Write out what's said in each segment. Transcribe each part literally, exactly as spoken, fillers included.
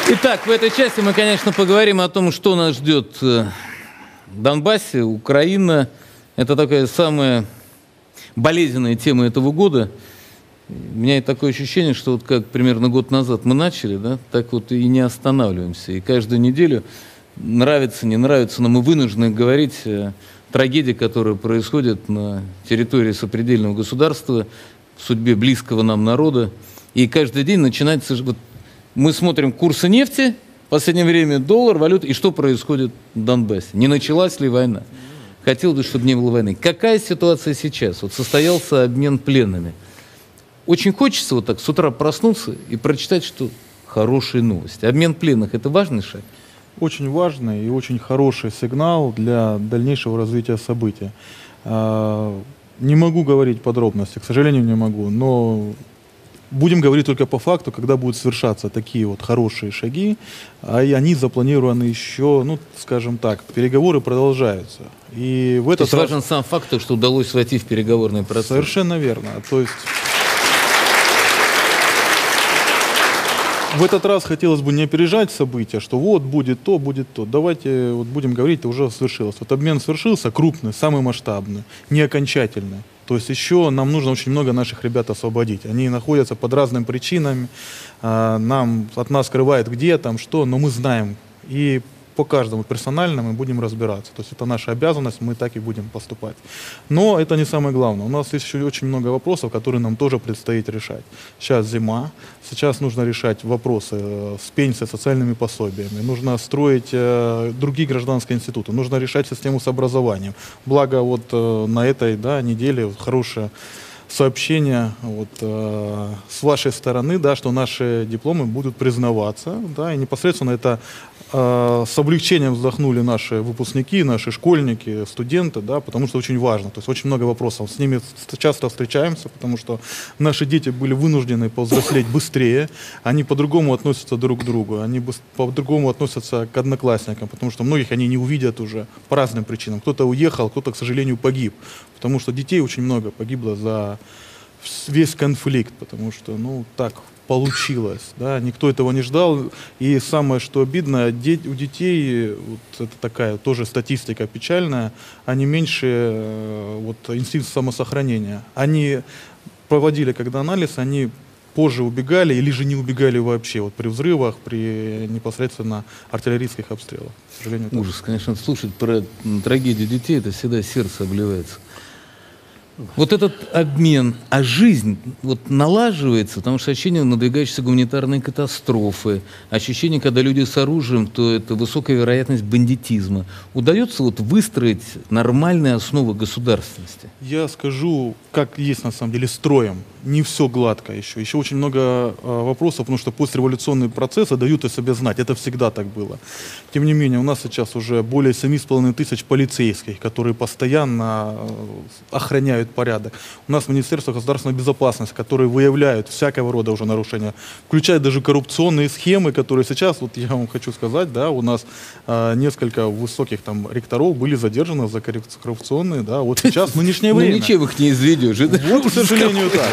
Итак, в этой части мы, конечно, поговорим о том, что нас ждет в Донбассе, Украина. Это такая самая болезненная тема этого года. У меня такое ощущение, что вот как примерно год назад мы начали, да, так вот и не останавливаемся. И каждую неделю, нравится, не нравится, но мы вынуждены говорить о трагедии, которая происходит на территории сопредельного государства, в судьбе близкого нам народа. И каждый день начинается... Вот, мы смотрим курсы нефти, в последнее время доллар, валюта, и что происходит в Донбассе? Не началась ли война? Хотелось бы, чтобы не было войны. Какая ситуация сейчас? Вот состоялся обмен пленными. Очень хочется вот так с утра проснуться и прочитать, что хорошие новости. Обмен пленных – это важный шаг? Очень важный и очень хороший сигнал для дальнейшего развития событий. Не могу говорить подробности, к сожалению, не могу, но... Будем говорить только по факту, когда будут совершаться такие вот хорошие шаги, а они запланированы еще, ну, скажем так, переговоры продолжаются. И в этот раз... важен сам факт, что удалось войти в переговорный процесс. Совершенно верно. То есть в этот раз хотелось бы не опережать события, что вот будет то, будет то. Давайте вот будем говорить, это уже свершилось. Вот обмен свершился, крупный, самый масштабный, не окончательный. То есть еще нам нужно очень много наших ребят освободить. Они находятся под разными причинами, нам, от нас скрывают где, там, что, но мы знаем. И по каждому персонально мы будем разбираться. То есть это наша обязанность, мы так и будем поступать. Но это не самое главное. У нас есть еще очень много вопросов, которые нам тоже предстоит решать. Сейчас зима, сейчас нужно решать вопросы с пенсией, социальными пособиями, нужно строить э, другие гражданские институты, нужно решать систему с образованием. Благо вот э, на этой да, неделе хорошее сообщение вот, э, с вашей стороны, да, что наши дипломы будут признаваться, да, и непосредственно это э, с облегчением вздохнули наши выпускники, наши школьники, студенты, да, потому что очень важно, то есть очень много вопросов, с ними часто встречаемся, потому что наши дети были вынуждены повзрослеть быстрее, они по-другому относятся друг к другу, они по-другому относятся к одноклассникам, потому что многих они не увидят уже по разным причинам, кто-то уехал, кто-то, к сожалению, погиб, потому что детей очень много погибло за весь конфликт, потому что, ну, так получилось, да, никто этого не ждал, и самое, что обидно, у детей, вот это такая тоже статистика печальная, они меньше, вот, инстинкт самосохранения, они проводили, когда анализ, они позже убегали или же не убегали вообще, вот при взрывах, при непосредственно артиллерийских обстрелах. К сожалению, ужас, конечно, слушать про трагедию детей, это всегда сердце обливается. Вот этот обмен, а жизнь вот налаживается, потому что ощущение надвигающейся гуманитарной катастрофы, ощущение, когда люди с оружием, то это высокая вероятность бандитизма. Удается вот выстроить нормальные основы государственности? Я скажу, как есть на самом деле, строем. Не все гладко еще. Еще очень много э, вопросов, потому что постреволюционные процессы дают о себе знать. Это всегда так было. Тем не менее, у нас сейчас уже более семи с половиной тысяч полицейских, которые постоянно э, охраняют порядок. У нас Министерство государственной безопасности, которые выявляют всякого рода уже нарушения, включая даже коррупционные схемы, которые сейчас, вот я вам хочу сказать, да, у нас э, несколько высоких там ректоров были задержаны за коррупционные, да, вот сейчас, в нынешнее время. Ну ничем их не изведешь. Вот, к сожалению, так.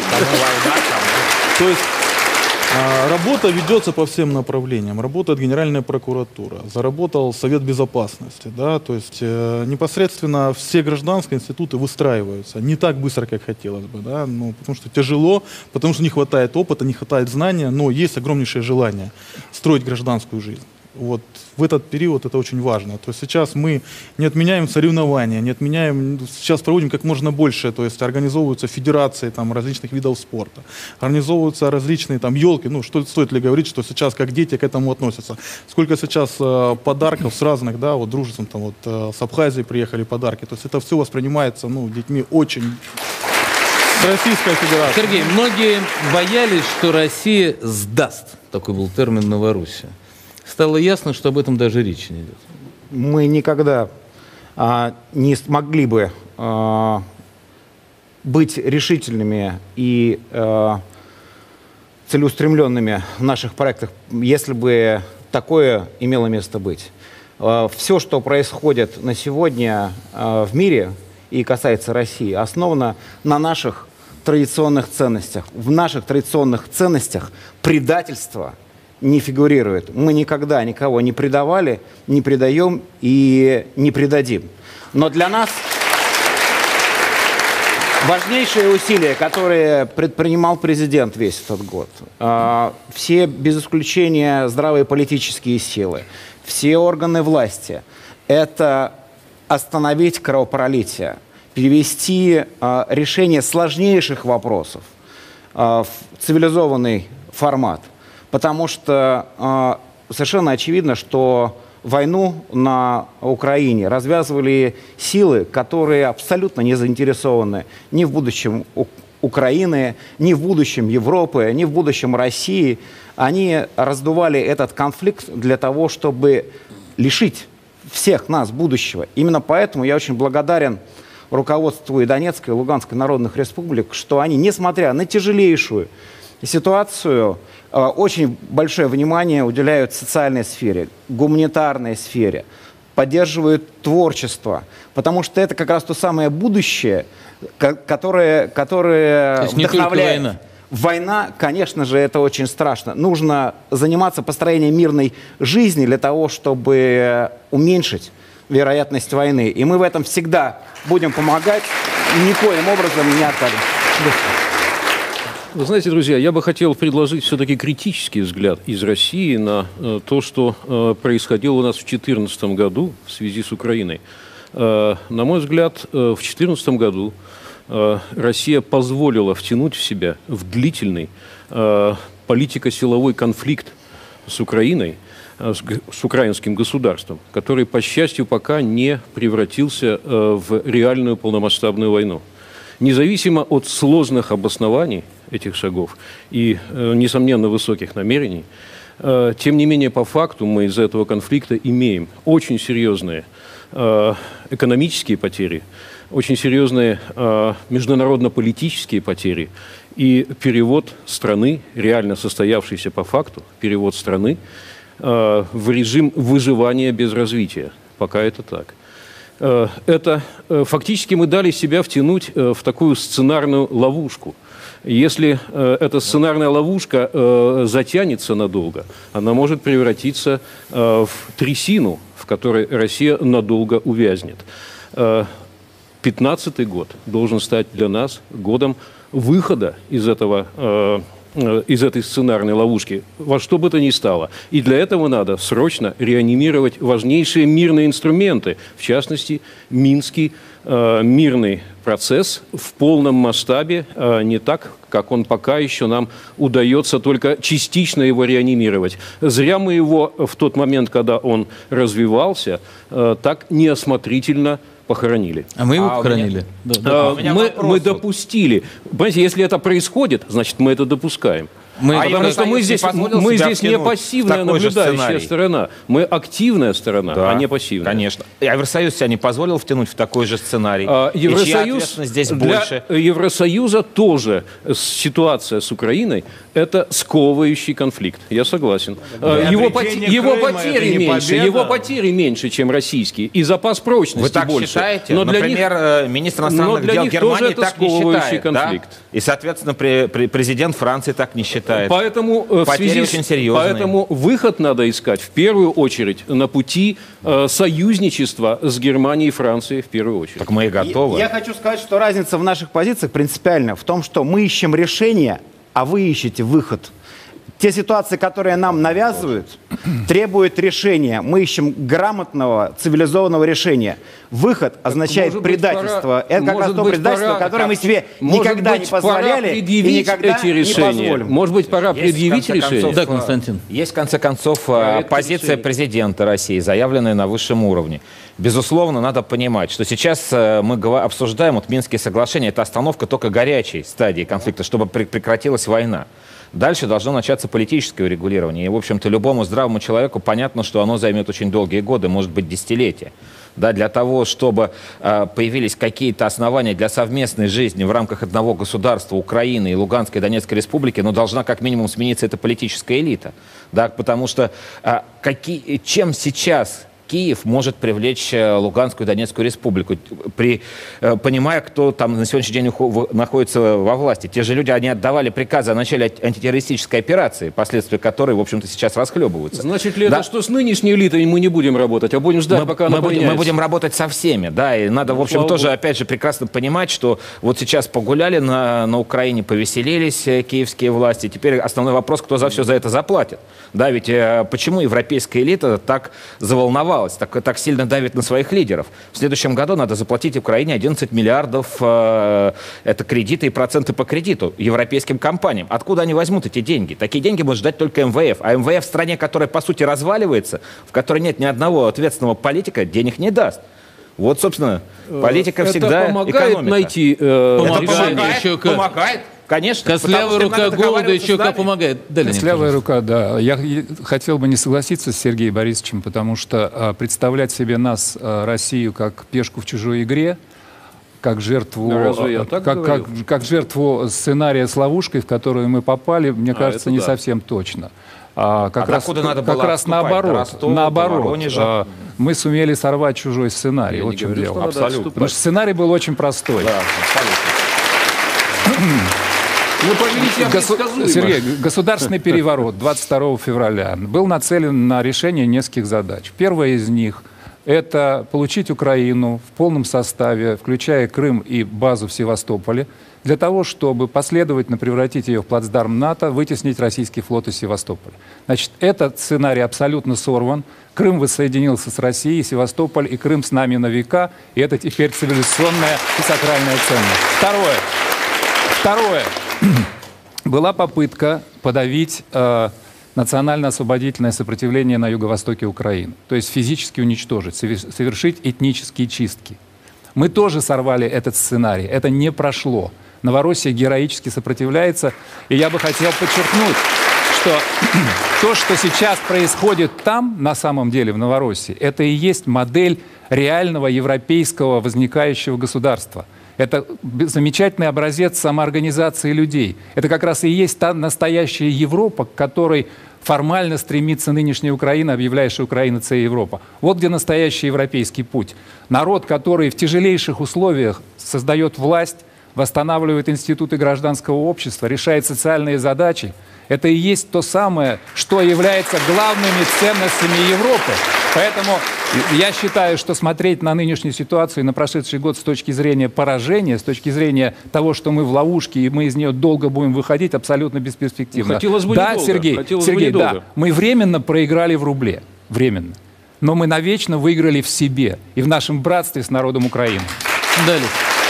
То есть а, работа ведется по всем направлениям. Работает Генеральная прокуратура, заработал Совет Безопасности. Да, то есть э, непосредственно все гражданские институты выстраиваются. Не так быстро, как хотелось бы. Да, ну, потому что тяжело, потому что не хватает опыта, не хватает знания, но есть огромнейшее желание строить гражданскую жизнь. Вот в этот период это очень важно. То есть сейчас мы не отменяем соревнования, не отменяем, сейчас проводим как можно больше, то есть организовываются федерации там, различных видов спорта, организовываются различные там елки, ну что стоит ли говорить, что сейчас как дети к этому относятся. Сколько сейчас э, подарков с разных, да, вот дружеством, там вот э, с Абхазии приехали подарки, то есть это все воспринимается, ну, детьми очень... Российская Федерация. Сергей, многие боялись, что Россия сдаст, такой был термин Новороссия. Стало ясно, что об этом даже речи не идет. Мы никогда а, не смогли бы а, быть решительными и а, целеустремленными в наших проектах, если бы такое имело место быть. А, все, что происходит на сегодня а, в мире и касается России, основано на наших традиционных ценностях. В наших традиционных ценностях предательство не фигурирует. Мы никогда никого не предавали, не предаем и не предадим. Но для нас важнейшие усилия, которые предпринимал президент весь этот год, все без исключения здравые политические силы, все органы власти, это остановить кровопролитие, перевести решение сложнейших вопросов в цивилизованный формат. Потому что совершенно очевидно, что войну на Украине развязывали силы, которые абсолютно не заинтересованы ни в будущем Украины, ни в будущем Европы, ни в будущем России. Они раздували этот конфликт для того, чтобы лишить всех нас будущего. Именно поэтому я очень благодарен руководству и Донецкой, и Луганской народных республик, что они, несмотря на тяжелейшую ситуацию, очень большое внимание уделяют социальной сфере, гуманитарной сфере, поддерживают творчество, потому что это как раз то самое будущее, которое, которое вдохновляет. Война. Война, конечно же, это очень страшно. Нужно заниматься построением мирной жизни для того, чтобы уменьшить вероятность войны. И мы в этом всегда будем помогать, никоим образом не откажем. Вы знаете, друзья, я бы хотел предложить все-таки критический взгляд из России на э, то, что э, происходило у нас в две тысячи четырнадцатом году в связи с Украиной. Э, на мой взгляд, э, в две тысячи четырнадцатом году э, Россия позволила втянуть в себя в длительный э, политико-силовой конфликт с Украиной, э, с, с украинским государством, который, по счастью, пока не превратился э, в реальную полномасштабную войну. Независимо от сложных обоснований этих шагов и, э, несомненно, высоких намерений, э, тем не менее, по факту мы из этого конфликта имеем очень серьезные э, экономические потери, очень серьезные э, международно-политические потери и перевод страны, реально состоявшийся по факту, перевод страны э, в режим выживания без развития. Пока это так. Это фактически мы дали себя втянуть в такую сценарную ловушку. Если эта сценарная ловушка затянется надолго, она может превратиться в трясину, в которой Россия надолго увязнет. пятнадцатый год должен стать для нас годом выхода из этого из этой сценарной ловушки, во что бы то ни стало. И для этого надо срочно реанимировать важнейшие мирные инструменты, в частности, Минский э, мирный процесс в полном масштабе, э, не так, как он пока еще нам удается только частично его реанимировать. Зря мы его в тот момент, когда он развивался, э, так неосмотрительно похоронили. А мы его а похоронили? Да, да. А мы, мы допустили. Понимаете, если это происходит, значит, мы это допускаем. Мы, а потому что мы здесь, мы здесь не пассивная наблюдающая сторона, мы активная сторона, да, а не пассивная. Конечно. А Евросоюз себя не позволил втянуть в такой же сценарий? А, Евросоюз, здесь для больше? Евросоюза тоже ситуация с Украиной – это сковывающий конфликт. Я согласен. Для его, поте его, потери меньше, его потери меньше, чем российские, и запас прочности Вы так больше. считаете? Но для Например, них, министр иностранных дел Германии так не считает. Конфликт. Да? И, соответственно, при, при, президент Франции так не считает. Поэтому, в связи очень серьезные. Поэтому выход надо искать в первую очередь на пути э, союзничества с Германией и Францией в первую очередь. Так мы и готовы. Я, я хочу сказать, что разница в наших позициях принципиальна в том, что мы ищем решение, а вы ищете выход. Те ситуации, которые нам навязывают, требуют решения. Мы ищем грамотного, цивилизованного решения. Выход означает может быть, предательство. пора, Это как раз то предательство, пора, которое мы себе может никогда быть, не позволяли и никогда эти решения. не позволим. Может быть, пора Есть, предъявить решение? концов, Да, Константин. Есть, в конце концов, Проект позиция решения. президента России, заявленная на высшем уровне. Безусловно, надо понимать, что сейчас мы обсуждаем вот Минские соглашения. Это остановка только горячей стадии конфликта, чтобы прекратилась война. Дальше должно начаться политическое урегулирование. И, в общем-то, любому здравому человеку понятно, что оно займет очень долгие годы, может быть, десятилетия. Да, для того, чтобы э, появились какие-то основания для совместной жизни в рамках одного государства, Украины и Луганской и Донецкой республики, но должна как минимум смениться эта политическая элита. Да, потому что э, какие, чем сейчас Киев может привлечь Луганскую и Донецкую республику, при, понимая, кто там на сегодняшний день находится во власти. Те же люди, они отдавали приказы о начале антитеррористической операции, последствия которой, в общем-то, сейчас расхлебываются. Значит ли да? это, что с нынешней элитой мы не будем работать, а будем ждать, мы, пока мы она будем, поменяется? мы будем работать со всеми, да, и надо, в общем, Слава тоже, Богу. опять же, прекрасно понимать, что вот сейчас погуляли на, на Украине, повеселились киевские власти, теперь основной вопрос, кто за все за это заплатит. Да, ведь э, почему европейская элита так заволновалась, так, так сильно давит на своих лидеров? В следующем году надо заплатить Украине одиннадцать миллиардов, э, это кредиты и проценты по кредиту европейским компаниям. Откуда они возьмут эти деньги? Такие деньги может ждать только эм вэ эф. А эм вэ эф в стране, которая, по сути, разваливается, в которой нет ни одного ответственного политика, денег не даст. Вот, собственно, политика это всегда помогает экономика. найти э, Помогает. Это помогает, Еще как. помогает, конечно. Костлявая потому что рука надо голода договариваться еще с как нами. помогает. Да, Леонид, Костлявая пожалуйста. рука, да. Я е- хотел бы не согласиться с Сергеем Борисовичем, потому что а, представлять себе нас, а, Россию, как пешку в чужой игре, как жертву, Да, разве я а, так как, говорил? как, как жертву сценария с ловушкой, в которую мы попали, мне А, кажется, это не да. совсем точно. А, как А раз, докуда надо как было раз отступать? До наоборот. Ростова, до наоборот Воронежа? а, мы сумели сорвать чужой сценарий. Я вот не в чем говорю, дело. что надо Абсолютно. отступать. Потому что сценарий был очень простой. Да, абсолютно. Вы повелите Госу- предсказуемо. Сергей, государственный переворот двадцать второго февраля был нацелен на решение нескольких задач. Первая из них – это получить Украину в полном составе, включая Крым и базу в Севастополе, для того, чтобы последовательно превратить ее в плацдарм НАТО, вытеснить российский флот из Севастополя. Значит, этот сценарий абсолютно сорван. Крым воссоединился с Россией, Севастополь и Крым с нами на века, и это теперь цивилизационная и сакральная ценность. Второе. Второе. Была попытка подавить э, национально-освободительное сопротивление на юго-востоке Украины, то есть физически уничтожить, совер- совершить этнические чистки. Мы тоже сорвали этот сценарий, это не прошло. Новороссия героически сопротивляется, и я бы хотел подчеркнуть, что то, что сейчас происходит там, на самом деле в Новороссии, это и есть модель реального европейского возникающего государства. Это замечательный образец самоорганизации людей. Это как раз и есть та настоящая Европа, к которой формально стремится нынешняя Украина, объявляющая Украина це Европа. Вот где настоящий европейский путь. Народ, который в тяжелейших условиях создает власть, восстанавливает институты гражданского общества, решает социальные задачи, это и есть то самое, что является главными ценностями Европы. Поэтому я считаю, что смотреть на нынешнюю ситуацию и на прошедший год с точки зрения поражения, с точки зрения того, что мы в ловушке и мы из нее долго будем выходить, абсолютно бесперспективно. Хотелось бы да, недолго. Сергей, Хотелось бы Сергей, да, недолго. мы временно проиграли в рубле, временно. Но мы навечно выиграли в себе и в нашем братстве с народом Украины. Далее.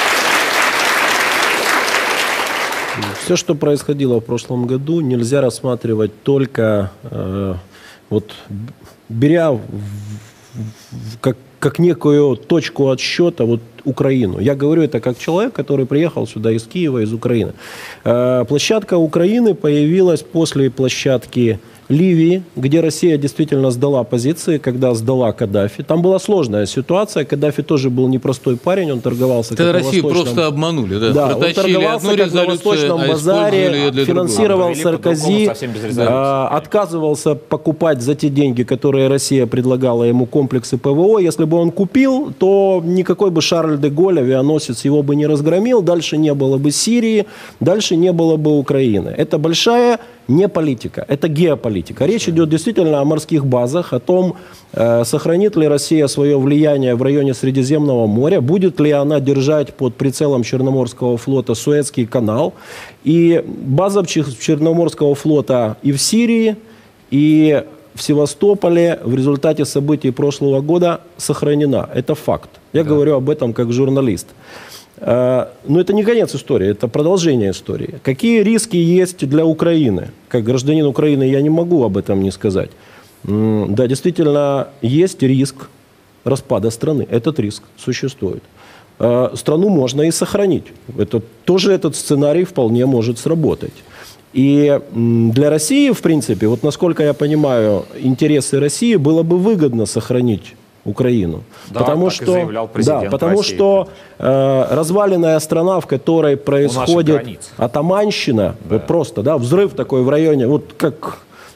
Все, что происходило в прошлом году, нельзя рассматривать только э, вот, беря в- в- как, как некую точку отсчета вот, Украину. Я говорю это как человек, который приехал сюда из Киева, из Украины. Э, площадка Украины появилась после площадки Ливии, где Россия действительно сдала позиции, когда сдала Каддафи. Там была сложная ситуация. Каддафи тоже был непростой парень, он торговался Тогда как на Россию восточном- просто обманули, да? Да, он Протащили торговался одну как на резолюцию, Восточном а базаре, использовали ее для другой. финансировал Провели по-другому, Саркози, совсем без резолюции. а, отказывался покупать за те деньги, которые Россия предлагала ему комплексы ПВО. Если бы он купил, то никакой бы Шарль де Голль, авианосец, его бы не разгромил, дальше не было бы Сирии, дальше не было бы Украины. Это большая не политика, это геополитика. Речь идет действительно о морских базах, о том, э, сохранит ли Россия свое влияние в районе Средиземного моря, будет ли она держать под прицелом Черноморского флота Суэцкий канал. И база Чер- Черноморского флота и в Сирии, и в Севастополе в результате событий прошлого года сохранена. Это факт. Я говорю об этом как журналист. Э, Но это не конец истории, это продолжение истории. Какие риски есть для Украины? Как гражданин Украины я не могу об этом не сказать. М, Да, действительно, есть риск распада страны. Этот риск существует. Э, Страну можно и сохранить. Это, тоже этот сценарий вполне может сработать. И м, для России, в принципе, вот насколько я понимаю, интересы России было бы выгодно сохранить Украину. Да, потому так и что, заявлял президент да, потому России. что э, разваленная страна, в которой происходит границ. атаманщина, вот просто, да, взрыв такой в районе, вот как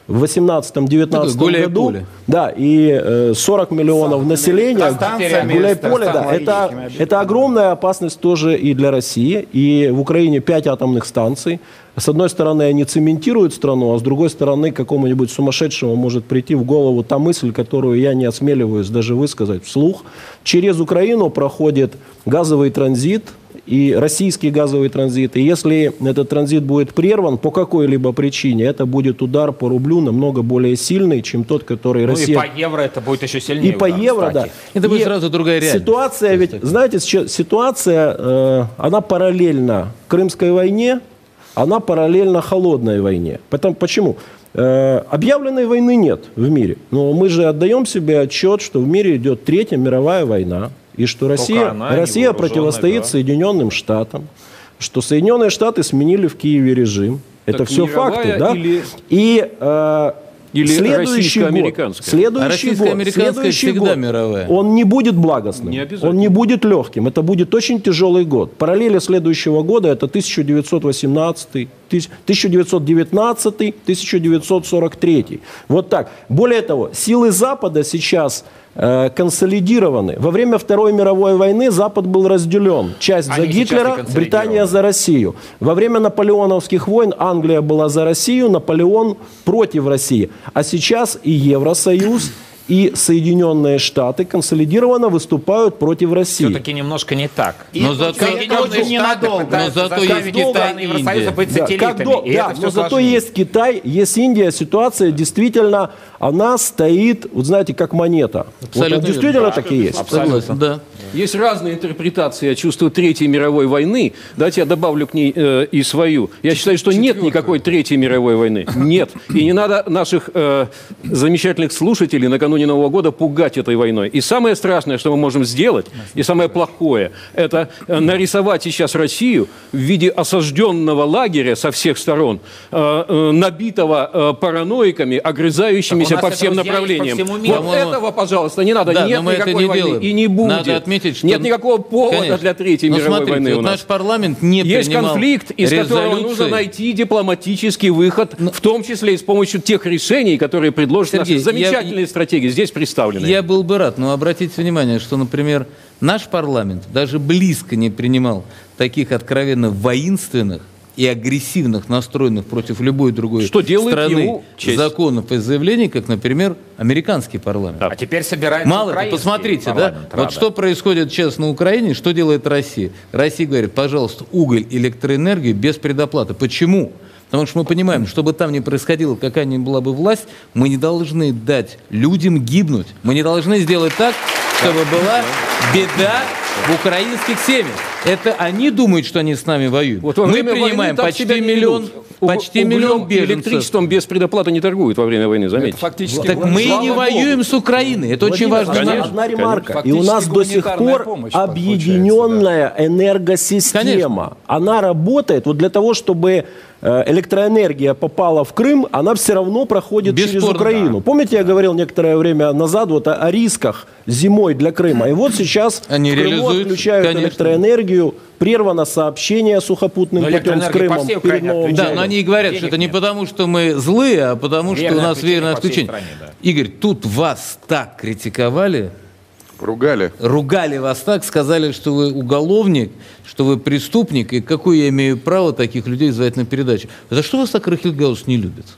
в восемнадцатом-девятнадцатом году. Гуляй-поле. Да, и э, сорок миллионов населения. станциями, Гуляй-поле, да. Это, стоматологическими это огромная опасность тоже и для России. И в Украине пять атомных станций. С одной стороны, они цементируют страну, а с другой стороны, какому-нибудь сумасшедшему может прийти в голову та мысль, которую я не осмеливаюсь даже высказать вслух. Через Украину проходит газовый транзит, и российский газовый транзит. И если этот транзит будет прерван по какой-либо причине, это будет удар по рублю намного более сильный, чем тот, который Ну Россия... и по евро это будет еще сильнее. И по удар, евро, кстати. да. Это будет И сразу другая реальность. Ситуация ведь, знаете, сейчас ситуация, э, она параллельна Крымской войне, она параллельна холодной войне. Потому, почему? Э, объявленной войны нет в мире. Но мы же отдаем себе отчет, что в мире идет Третья мировая война. И что Россия, она Россия невооруженная, противостоит да. Соединенным Штатам. Что Соединенные Штаты сменили в Киеве режим. Это Так все мировая факты. Да? или- И э, Или следующий год, российско-американская? следующий А российско-американская год, следующий всегда год, мировая. он не будет благостным, Не обязательно. он не будет легким, это будет очень тяжелый год. Параллели следующего года это тысяча девятьсот восемнадцатый, тысяча девятьсот девятнадцатый, тысяча девятьсот сорок третий. Вот так. Более того, силы Запада сейчас э, консолидированы. Во время Второй мировой войны Запад был разделен. Часть Они за сейчас и Гитлера, консолидированы. Британия за Россию. Во время наполеоновских войн Англия была за Россию, Наполеон против России. А сейчас и Евросоюз, и Соединенные Штаты консолидированно выступают против России. Все-таки немножко не так. Но зато- Соединенные Штаты ненадолго. пытаются Но зато заставить есть Китай Китай и и Евросоюза Индия. быть Да, сателлитами. как до- и да, это все но зато сложнее. есть Китай, есть Индия. Ситуация действительно, она стоит, вот знаете, как монета. Вот Абсолютно она действительно верно. так и есть. Согласен, да. Есть разные интерпретации, я чувствую, Третьей мировой войны. Давайте я добавлю к ней э, и свою. Я считаю, что нет никакой Третьей мировой войны. Нет. И не надо наших э, замечательных слушателей накануне Нового года пугать этой войной. И самое страшное, что мы можем сделать, и самое плохое, это э, нарисовать сейчас Россию в виде осажденного лагеря со всех сторон, э, э, набитого э, параноиками, огрызающимися Так у по нас всем это, друзья, есть по направлениям. всему миру. Вот По-моему, этого, пожалуйста, не надо. Да, Нет но мы это никакой не войны делаем. и не будет. Надо отметить, что... Нет никакого повода Конечно. для Третьей Но мировой смотрите, войны вот у нас. наш парламент не Есть принимал конфликт, из которого нужно резолюции. найти дипломатический выход, в том числе и с помощью тех решений, которые предложат Сергей, наши замечательные я- стратегии, здесь представлены. Я был бы рад, но обратите внимание, что, например, наш парламент даже близко не принимал таких откровенно воинственных и агрессивных, настроенных против любой другой Что делает страны ему честь. законов и заявлений, как, например, американский парламент. А теперь собирается Мало того, украинский посмотрите, да, парламент, вот Рада. что происходит сейчас на Украине, что делает Россия. Россия говорит, пожалуйста, уголь, электроэнергию без предоплаты. Почему? Потому что мы понимаем, чтобы там не происходило, какая ни была бы власть, мы не должны дать людям гибнуть. Мы не должны сделать так, чтобы была беда в украинских семьях. Это они думают, что они с нами воюют. Вот во мы время войны принимаем так почти себя не миллион, ведут. Уг- почти углем миллион и беженцев. электричеством без предоплаты не торгуют во время войны, заметьте. Фактически Так мы и не воюем с Украиной. Это очень Владимир, важно. одна, знать. одна ремарка. Конечно. И у нас до сих Фактически пор гуманитарная помощь объединенная энергосистема. Конечно. Она работает. Вот для того, чтобы э, электроэнергия попала в Крым, она все равно проходит через Бесспорно, Украину. Помните, я говорил некоторое время назад вот о, о рисках зимой для Крыма. И вот сейчас Они в Крыму реализуются, отключают конечно. электроэнергию, прервано сообщение сухопутным Но путем с электроэнергию по Крымом всей перед Украине Новым отключают. Да, но годом. они и говорят, Денег что это не нет. потому, что мы злые, а потому что Веерное у нас отключение веерное по всей отключение. стране, да. Игорь, тут вас так критиковали, Ругали. ругали вас так, сказали, что вы уголовник, что вы преступник, и какое я имею право таких людей звать на передачу. За что вас так Рахильгаус не любит?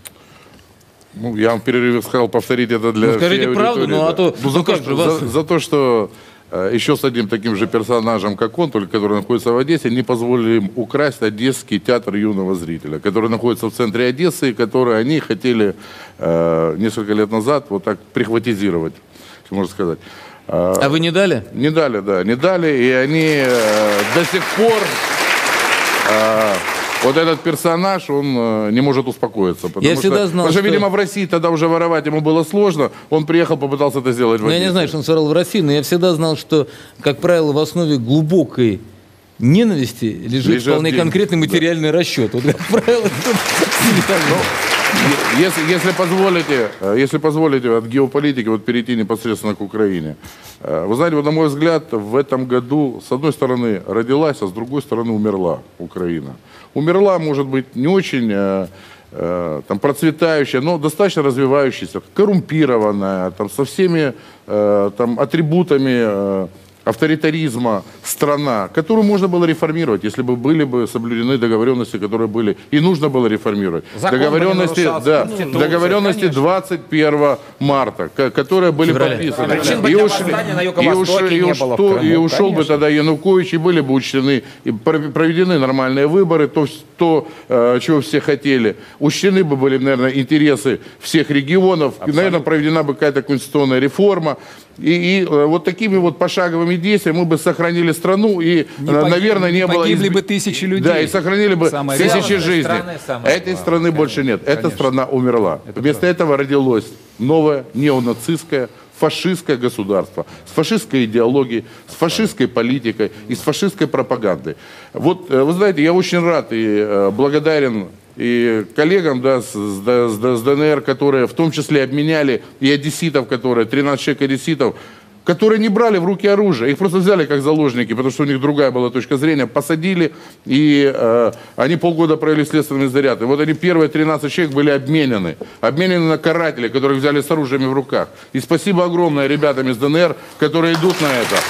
Ну, я вам в перерыве сказал повторить это для Ну, скажите всей правду, аудитории, ну, а да. то- Ну, за, ну, то, как что, же вас- за, за то, что э, еще с одним таким же персонажем, как он, только который находится в Одессе, не позволили им украсть Одесский театр юного зрителя, который находится в центре Одессы, и который они хотели э, несколько лет назад вот так прихватизировать, если можно сказать. Э, А вы не дали? Не дали, да, не дали, и они э, до сих пор, э, вот этот персонаж, он э, не может успокоиться. Потому Я что, всегда знал, потому что, что- видимо, в России тогда уже воровать ему было сложно, он приехал, попытался это сделать в Ну, я Одессе. не знаю, что он своровал в России, но я всегда знал, что, как правило, в основе глубокой ненависти лежит Лежат вполне деньги. конкретный материальный расчет. Вот, как правило, тут- Если, если позволите, э, если позволите от геополитики вот перейти непосредственно к Украине. Э, Вы знаете, вот, на мой взгляд, в этом году, с одной стороны, родилась, а с другой стороны, умерла Украина. Умерла, может быть, не очень э, э, там, процветающая, но достаточно развивающаяся, коррумпированная, там, со всеми э, там, атрибутами э, авторитаризма страна, которую можно было реформировать, если бы были бы соблюдены договоренности, которые были, и нужно было реформировать. Закон договоренности, да, Конституция, договоренности конечно. двадцать первого марта, ко- которые были Февраля. подписаны. Причин бы И для ушли- восстания на и Юго-Востоке ушли- и не уш- было в то- Крыму, И ушел бы конечно. тогда Янукович, и были бы учтены, и про- проведены нормальные выборы, то, то э, чего все хотели. Учтены бы были, наверное, интересы всех регионов, и, наверное, проведена бы какая-то конституционная реформа. И, и э, вот такими вот пошаговыми действиями мы бы сохранили страну, и, Не э, погиб- наверное, не не было... погибли изби- бы тысячи людей. Да, и сохранили бы Самое тысячи главное. жизней. Страны самое Этой главное. страны больше нет. Эта Конечно. страна умерла. Вместо этого родилось новое неонацистское, фашистское государство с фашистской идеологией, с фашистской политикой и с фашистской пропагандой. Вот, э, вы знаете, я очень рад и э, благодарен и коллегам, да, с, с, Д- с Д- с ДНР, которые в том числе обменяли и одесситов, которые, тринадцать человек одесситов, которые не брали в руки оружие, их просто взяли как заложники, потому что у них другая была точка зрения, посадили, и э, они полгода провели в следственном изоляторе. Вот они, первые тринадцать человек, были обменены, обменены на карателей, которых взяли с оружиями в руках. И спасибо огромное ребятам из ДНР, которые идут на это.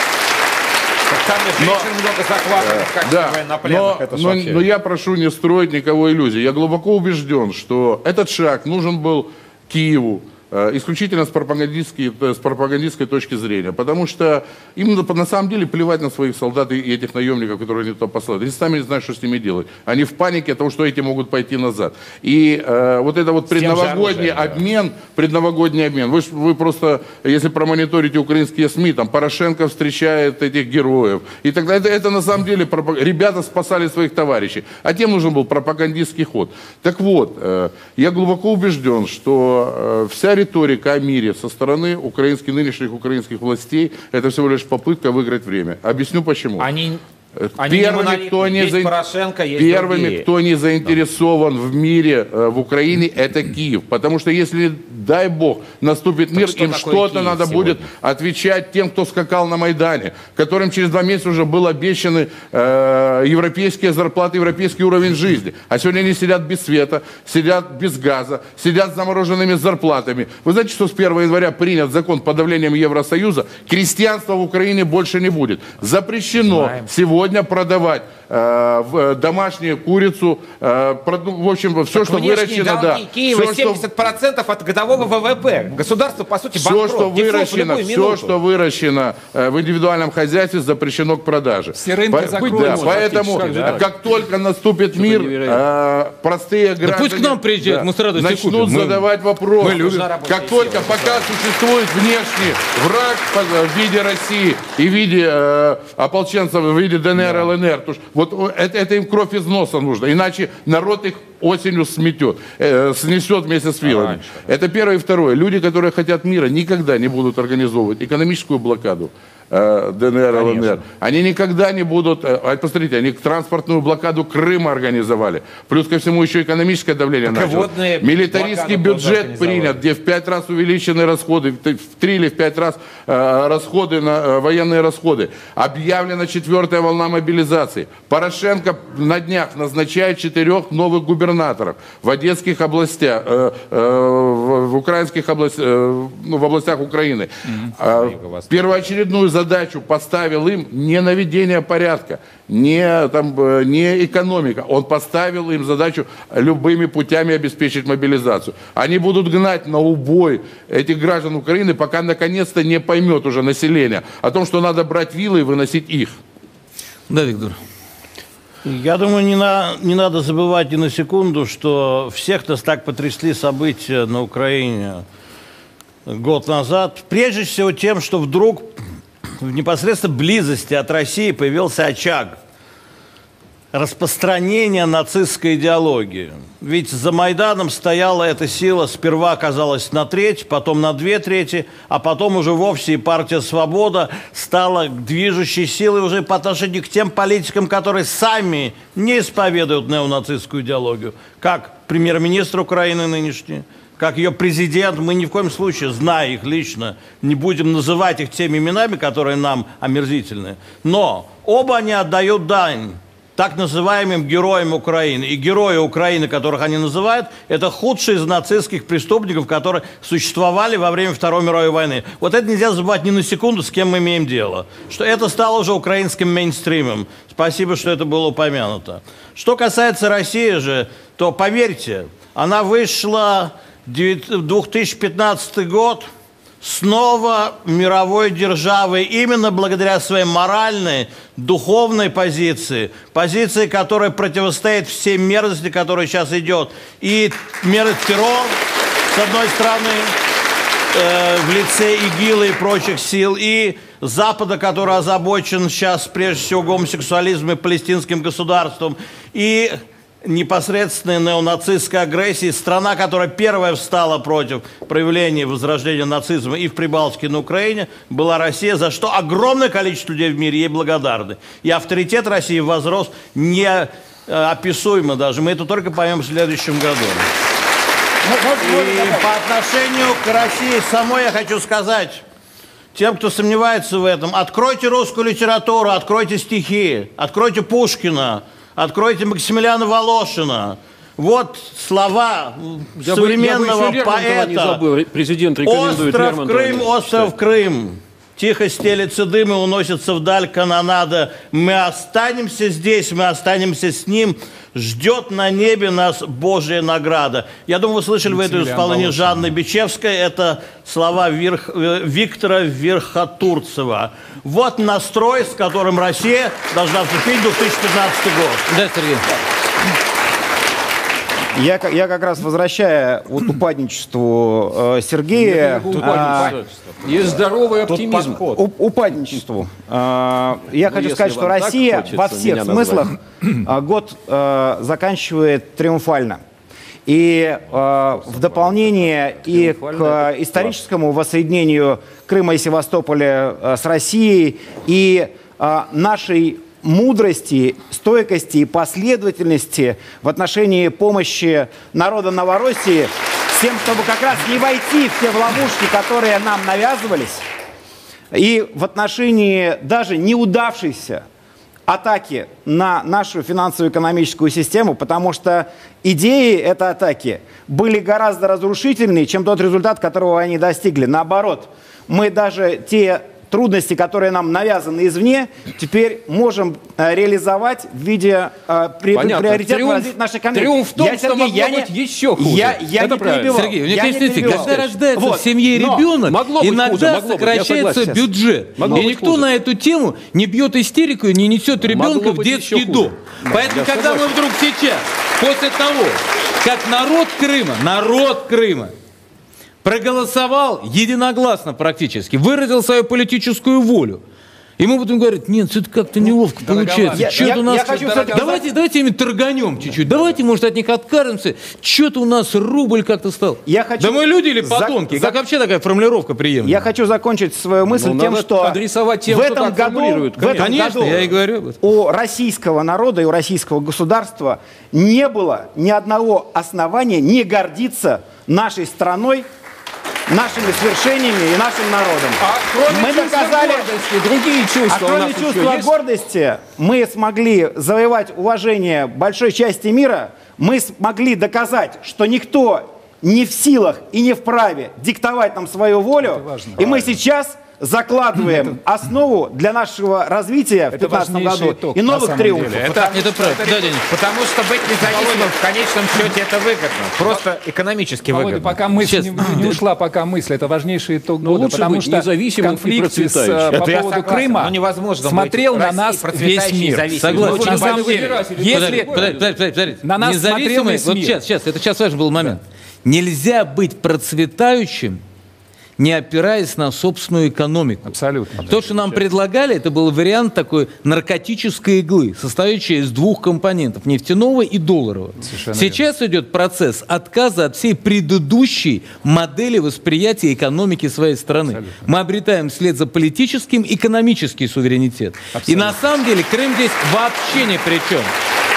Там же женщин много захватывают, как Да, военнопленных. но, Это ж но- вообще. но я прошу не строить никого иллюзий. Я глубоко убежден, что этот шаг нужен был Киеву, э, исключительно с пропагандистской, э, с пропагандистской точки зрения. Потому что им на, на самом деле плевать на своих солдат и этих наемников, которые они туда посылают. Они сами не знают, что с ними делать. Они в панике от того, что эти могут пойти назад. И э, вот это вот тем же предновогодний оружием, да. обмен, предновогодний обмен. Вы, ж- вы просто, если промониторите украинские СМИ, там Порошенко встречает этих героев. И тогда это, это на самом деле пропаг- ребята спасали своих товарищей. А тем нужен был пропагандистский ход. Так вот, э, я глубоко убежден, что э, вся риторика о мире со стороны украинских, нынешних украинских властей, это всего лишь попытка выиграть время. Объясню почему. Они, они не Первыми, монолитны. кто не Есть заин- Порошенко, есть Первыми, другие. кто не заинтересован в мире э, в Украине, это Киев. Потому что если, дай бог, наступит мир, что им такое что-то Киев надо сегодня? будет отвечать тем, кто скакал на Майдане, которым через два месяца уже был обещаны э, европейские зарплаты, европейский уровень жизни. А сегодня они сидят без света, сидят без газа, сидят с замороженными зарплатами. Вы знаете, что с первого января принят закон под давлением Евросоюза? Крестьянства в Украине больше не будет. Запрещено сегодня продавать э, в- домашнюю курицу, э, прод- ну, в общем, все, что Внешние выращено, да. долги Киева Всё, что- семьдесят процентов от годового ВВП. Государство, по сути, все, банкрот. что Дефолт в выращено, любую все, минуту. что выращено э, в индивидуальном хозяйстве, запрещено к продаже. Все рынки По- закроются да, поэтому, фактически, как, да. только наступит мир, э, простые граждане пусть к нам приезжают, мы с радостью начнут купим. Мы- задавать вопросы. мы любим. Как только, пока существует внешний враг по- в виде России и в виде э, ополченцев, в виде ДНР, ЛНР, то ж- вот это, это им кровь из носа нужно, иначе народ их осенью сметет, э, снесет вместе с вилами. Это первое и второе. Люди, которые хотят мира, никогда не будут организовывать экономическую блокаду э, ДНР, ЛНР. Они никогда не будут... э, а посмотрите, они транспортную блокаду Крыма организовали. Плюс ко всему еще экономическое давление Так и началось. водные Милитаристский блокаду тоже бюджет организовали. принят, где в пять раз увеличены расходы, в т- в три или в пять раз э, расходы на э, военные расходы. Объявлена четвертая волна мобилизации. Порошенко на днях назначает четырех новых губернаторов в одесских областях, э, э, в, в украинских областях, э, ну, в областях Украины. А, первоочередную задачу поставил им не наведение порядка, не, там, э, не экономика. Он поставил им задачу любыми путями обеспечить мобилизацию. Они будут гнать на убой этих граждан Украины, пока наконец-то не поймет уже население о том, что надо брать вилы и выносить их. Да, Виктор. Я думаю, не, на, не надо забывать ни на секунду, что всех нас так потрясли события на Украине год назад. Прежде всего тем, что вдруг в непосредственной близости от России появился очаг распространения нацистской идеологии. Ведь за Майданом стояла эта сила, сперва оказалась на треть, потом на две трети, а потом уже вовсе и партия «Свобода» стала движущей силой уже по отношению к тем политикам, которые сами не исповедуют неонацистскую идеологию, как премьер-министр Украины нынешний, как ее президент. Мы ни в коем случае, зная их лично, не будем называть их теми именами, которые нам омерзительны. Но оба они отдают дань так называемым героем Украины. И герои Украины, которых они называют, это худшие из нацистских преступников, которые существовали во время Второй мировой войны. Вот это нельзя забывать ни на секунду, с кем мы имеем дело. Что это стало уже украинским мейнстримом. Спасибо, что это было упомянуто. Что касается России же, то поверьте, она вышла в две тысячи пятнадцатый год снова мировой державой именно благодаря своей моральной, духовной позиции, позиции, которая противостоит всей мерзости, которая сейчас идет. И меры террор, с одной стороны, э, в лице ИГИЛа и прочих сил, и Запада, который озабочен сейчас прежде всего гомосексуализмом и палестинским государством, и непосредственной неонацистской агрессии. Страна, которая первая встала против проявления возрождения нацизма и в Прибалтике, и на Украине, была Россия, за что огромное количество людей в мире ей благодарны. И авторитет России возрос неописуемо даже. Мы это только поймем в следующем году. И по отношению к России самой я хочу сказать тем, кто сомневается в этом: откройте русскую литературу, откройте стихи, откройте Пушкина, откройте Максимилиана Волошина. Вот слова я современного бы, я бы поэта. Не забыл. Президент рекомендует остров Лермонтова Крым, остров читать. Крым. Тихо стелется дым и уносится вдаль канонада. Мы останемся здесь, мы останемся с ним. Ждет на небе нас Божья награда. Я думаю, вы слышали в это исполнение Жанны Бичевской. Это слова Верх, Виктора Верхотурцева. Вот настрой, с которым Россия должна вступить в две тысячи пятнадцатый год. Да, Сергей. Я, я как раз, возвращая вот упадничеству э, Сергея... А, есть здоровый оптимизм. Уп, упадничеству. А, я ну, хочу сказать, что Россия во всех смыслах а, год а, заканчивает триумфально. И а, в дополнение и к историческому воссоединению Крыма и Севастополя а, с Россией, и а, нашей мудрости, стойкости и последовательности в отношении помощи народа Новороссии, с тем, чтобы как раз не войти в те ловушки, которые нам навязывались, и в отношении даже неудавшейся атаки на нашу финансово-экономическую систему, потому что идеи этой атаки были гораздо разрушительнее, чем тот результат, которого они достигли. Наоборот, мы даже те трудности, которые нам навязаны извне, теперь можем э, реализовать в виде э, при, приоритетного развития нашей экономики. Триумф в том, я, что Сергей, могло я быть не, еще хуже. Я, я Это не перебивал. Сергей, мне я кажется, не когда рождается вот. в семье Но ребенок, могло быть иногда хуже, сокращается быть, бюджет. Могло и никто хуже. на эту тему не бьет истерику и не несет ребенка в детский дом. Поэтому, я когда согласен. мы вдруг сейчас, после того, как народ Крыма, народ Крыма проголосовал единогласно практически, выразил свою политическую волю, и мы будем говорить: нет, это как-то неловко получается. Я, я, у нас... я хочу давайте, давайте ими торганем чуть-чуть. Давайте, может, от них откажемся. Что-то у нас рубль как-то стал. Я хочу... Да мы люди или подонки? За... Как вообще такая формулировка приемлема? Я хочу закончить свою мысль ну, тем, что адресовать тем, в кто этом так году, формулирует. в этом Конечно, году я и говорю об этом. У российского народа и у российского государства не было ни одного основания не гордиться нашей страной, нашими свершениями и нашим народом. А кроме мы чувства доказали, гордости, другие чувства а кроме у нас чувства есть? гордости, мы смогли завоевать уважение большой части мира, мы смогли доказать, что никто не в силах и не вправе диктовать нам свою волю, и мы сейчас закладываем основу для нашего развития в две тысячи пятнадцатом году итог, и новых триумфов. Это, Это правда. Да, Денис. потому что быть независимым в конечном счете это выгодно. Просто экономически Володя, выгодно. пока мысль Сейчас. не, не ушла, пока мысль, это важнейший итог Но года, лучше потому быть что независимым и конфликт с, процветающим. э, по Это я поводу согласен, Крыма но невозможно смотрел быть на Россией нас весь процветающей, мир. независимой. Согласен. Очень На самом во всем. деле, Подожди, если подожди, подожди, подожди, подожди. на нас смотрел Независимый, весь вот мир. сейчас, сейчас, это сейчас важный был момент. Нельзя быть процветающим, не опираясь на собственную экономику. Абсолютно. То, что нам предлагали, это был вариант такой наркотической иглы, состоящей из двух компонентов, нефтяного и долларового. Совершенно Сейчас идет процесс отказа от всей предыдущей модели восприятия экономики своей страны. Абсолютно. Мы обретаем вслед за политическим экономический суверенитет. И на самом деле Крым здесь вообще ни при чем.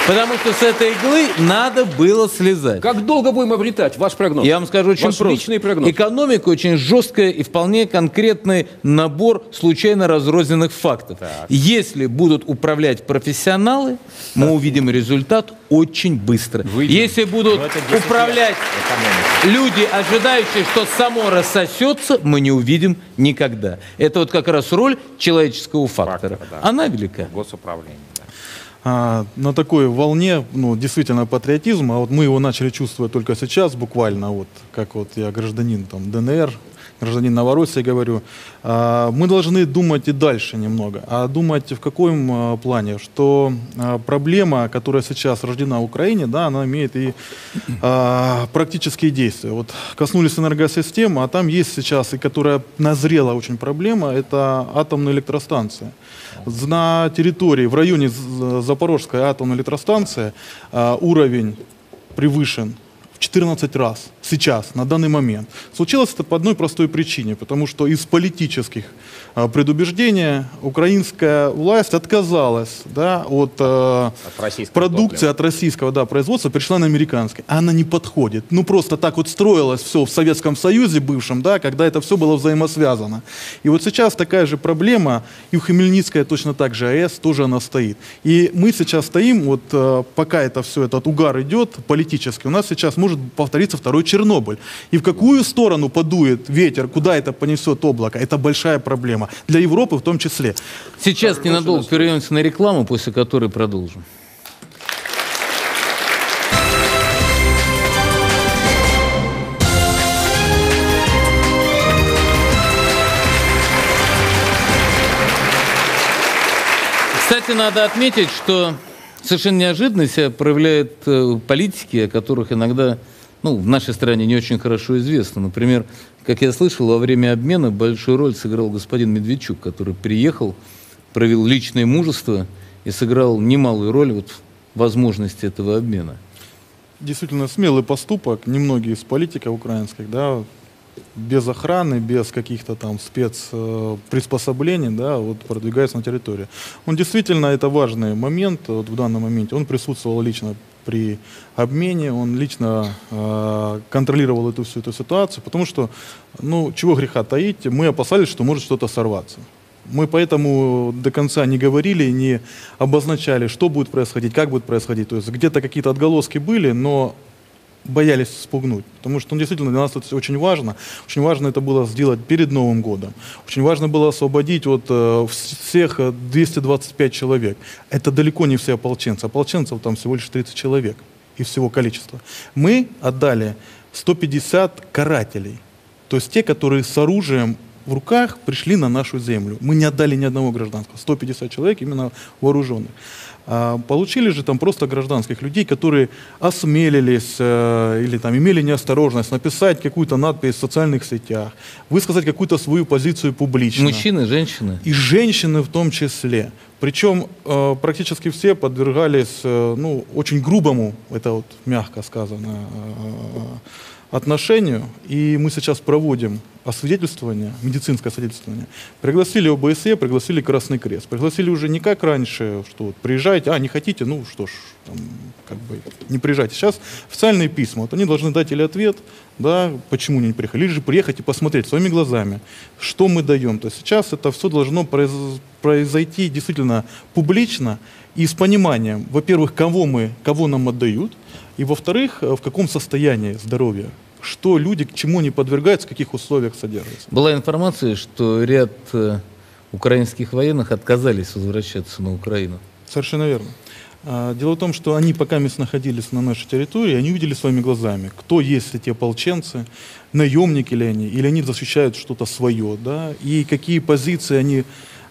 Потому что с этой иглы надо было слезать. Как долго будем обретать? Ваш прогноз? Я вам скажу очень Ваш просто. личный прогноз. Экономика очень жесткая и вполне конкретный набор случайно разрозненных фактов. Если будут управлять профессионалы, мы увидим результат очень быстро. Выйдем. Если будут управлять люди, ожидающие, что само рассосется, мы не увидим никогда. Это вот как раз роль человеческого фактора. Фактора, да. Она велика. Госуправление. Да. А, на такой волне, ну, действительно патриотизма, а вот мы его начали чувствовать только сейчас, буквально, вот, как вот я гражданин там ДНР, гражданин Новороссии говорю, а, мы должны думать и дальше немного. А думать в каком а, плане? Что а, проблема, которая сейчас рождена в Украине, да, она имеет и а, практические действия. Вот коснулись энергосистемы, а там есть сейчас, и которая назрела очень проблема, это атомные электростанции. На территории, в районе Запорожской атомной электростанции а, уровень превышен в четырнадцать раз сейчас, на данный момент. Случилось это по одной простой причине, потому что из политических а, предубеждений украинская власть отказалась, да, от, а, От продукции, топлива. от российского, да, производства, перешла на американский. Она не подходит. Ну просто так вот строилось все в Советском Союзе бывшем, да, когда это все было взаимосвязано. И вот сейчас такая же проблема, и у Хмельницкая точно так же АЭС тоже она стоит. И мы сейчас стоим, вот а, пока это все, этот угар идет политически, у нас сейчас может повториться второй Чернобыль. И в какую сторону подует ветер, куда это понесет облако, это большая проблема. Для Европы в том числе. Сейчас ненадолго прервемся на рекламу, после которой продолжим. Кстати, надо отметить, что совершенно неожиданно себя проявляют э, политики, о которых иногда, ну, в нашей стране не очень хорошо известно. Например, как я слышал, во время обмена большую роль сыграл господин Медведчук, который приехал, проявил личное мужество и сыграл немалую роль вот в возможности этого обмена. Действительно смелый поступок. Немногие из политиков украинских, да, без охраны, без каких-то там спецприспособлений, да, вот продвигается на территорию. Он действительно, это важный момент, вот в данном моменте. Он присутствовал лично при обмене, он лично э, контролировал эту всю эту ситуацию, потому что, ну, чего греха таить, мы опасались, что может что-то сорваться. Мы поэтому до конца не говорили, не обозначали, что будет происходить, как будет происходить. То есть где-то какие-то отголоски были, но боялись спугнуть. Потому что, ну, действительно, для нас это очень важно. Очень важно это было сделать перед Новым годом. Очень важно было освободить вот, э, всех двести двадцать пять человек. Это далеко не все ополченцы. Ополченцев там всего лишь тридцать человек из всего количества. Мы отдали сто пятьдесят карателей. То есть те, которые с оружием в руках пришли на нашу землю. Мы не отдали ни одного гражданского. сто пятьдесят человек именно вооруженных. А получили же там просто гражданских людей, которые осмелились э, или там имели неосторожность написать какую-то надпись в социальных сетях, высказать какую-то свою позицию публично. Мужчины, женщины. И женщины в том числе. Причем э, практически все подвергались э, ну, очень грубому, это вот мягко сказано, э, отношению. И мы сейчас проводим освидетельствование, медицинское освидетельствование. Пригласили ОБСЕ, пригласили Красный Крест. Пригласили уже не как раньше, что вот приезжайте, а не хотите, ну что ж, там, как бы не приезжайте. Сейчас официальные письма, вот они должны дать или ответ, да, почему не приехали, или же приехать и посмотреть своими глазами, что мы даем. То есть сейчас это все должно произ... произойти действительно публично и с пониманием, во-первых, кого мы, кого нам отдают, и во-вторых, в каком состоянии здоровья, что люди, к чему они подвергаются, в каких условиях содержатся. Была информация, что ряд э, украинских военных отказались возвращаться на Украину. Совершенно верно. А, дело в том, что они пока мест находились на нашей территории, они увидели своими глазами, кто есть эти ополченцы, наемники ли они, или они защищают что-то свое, да, и какие позиции они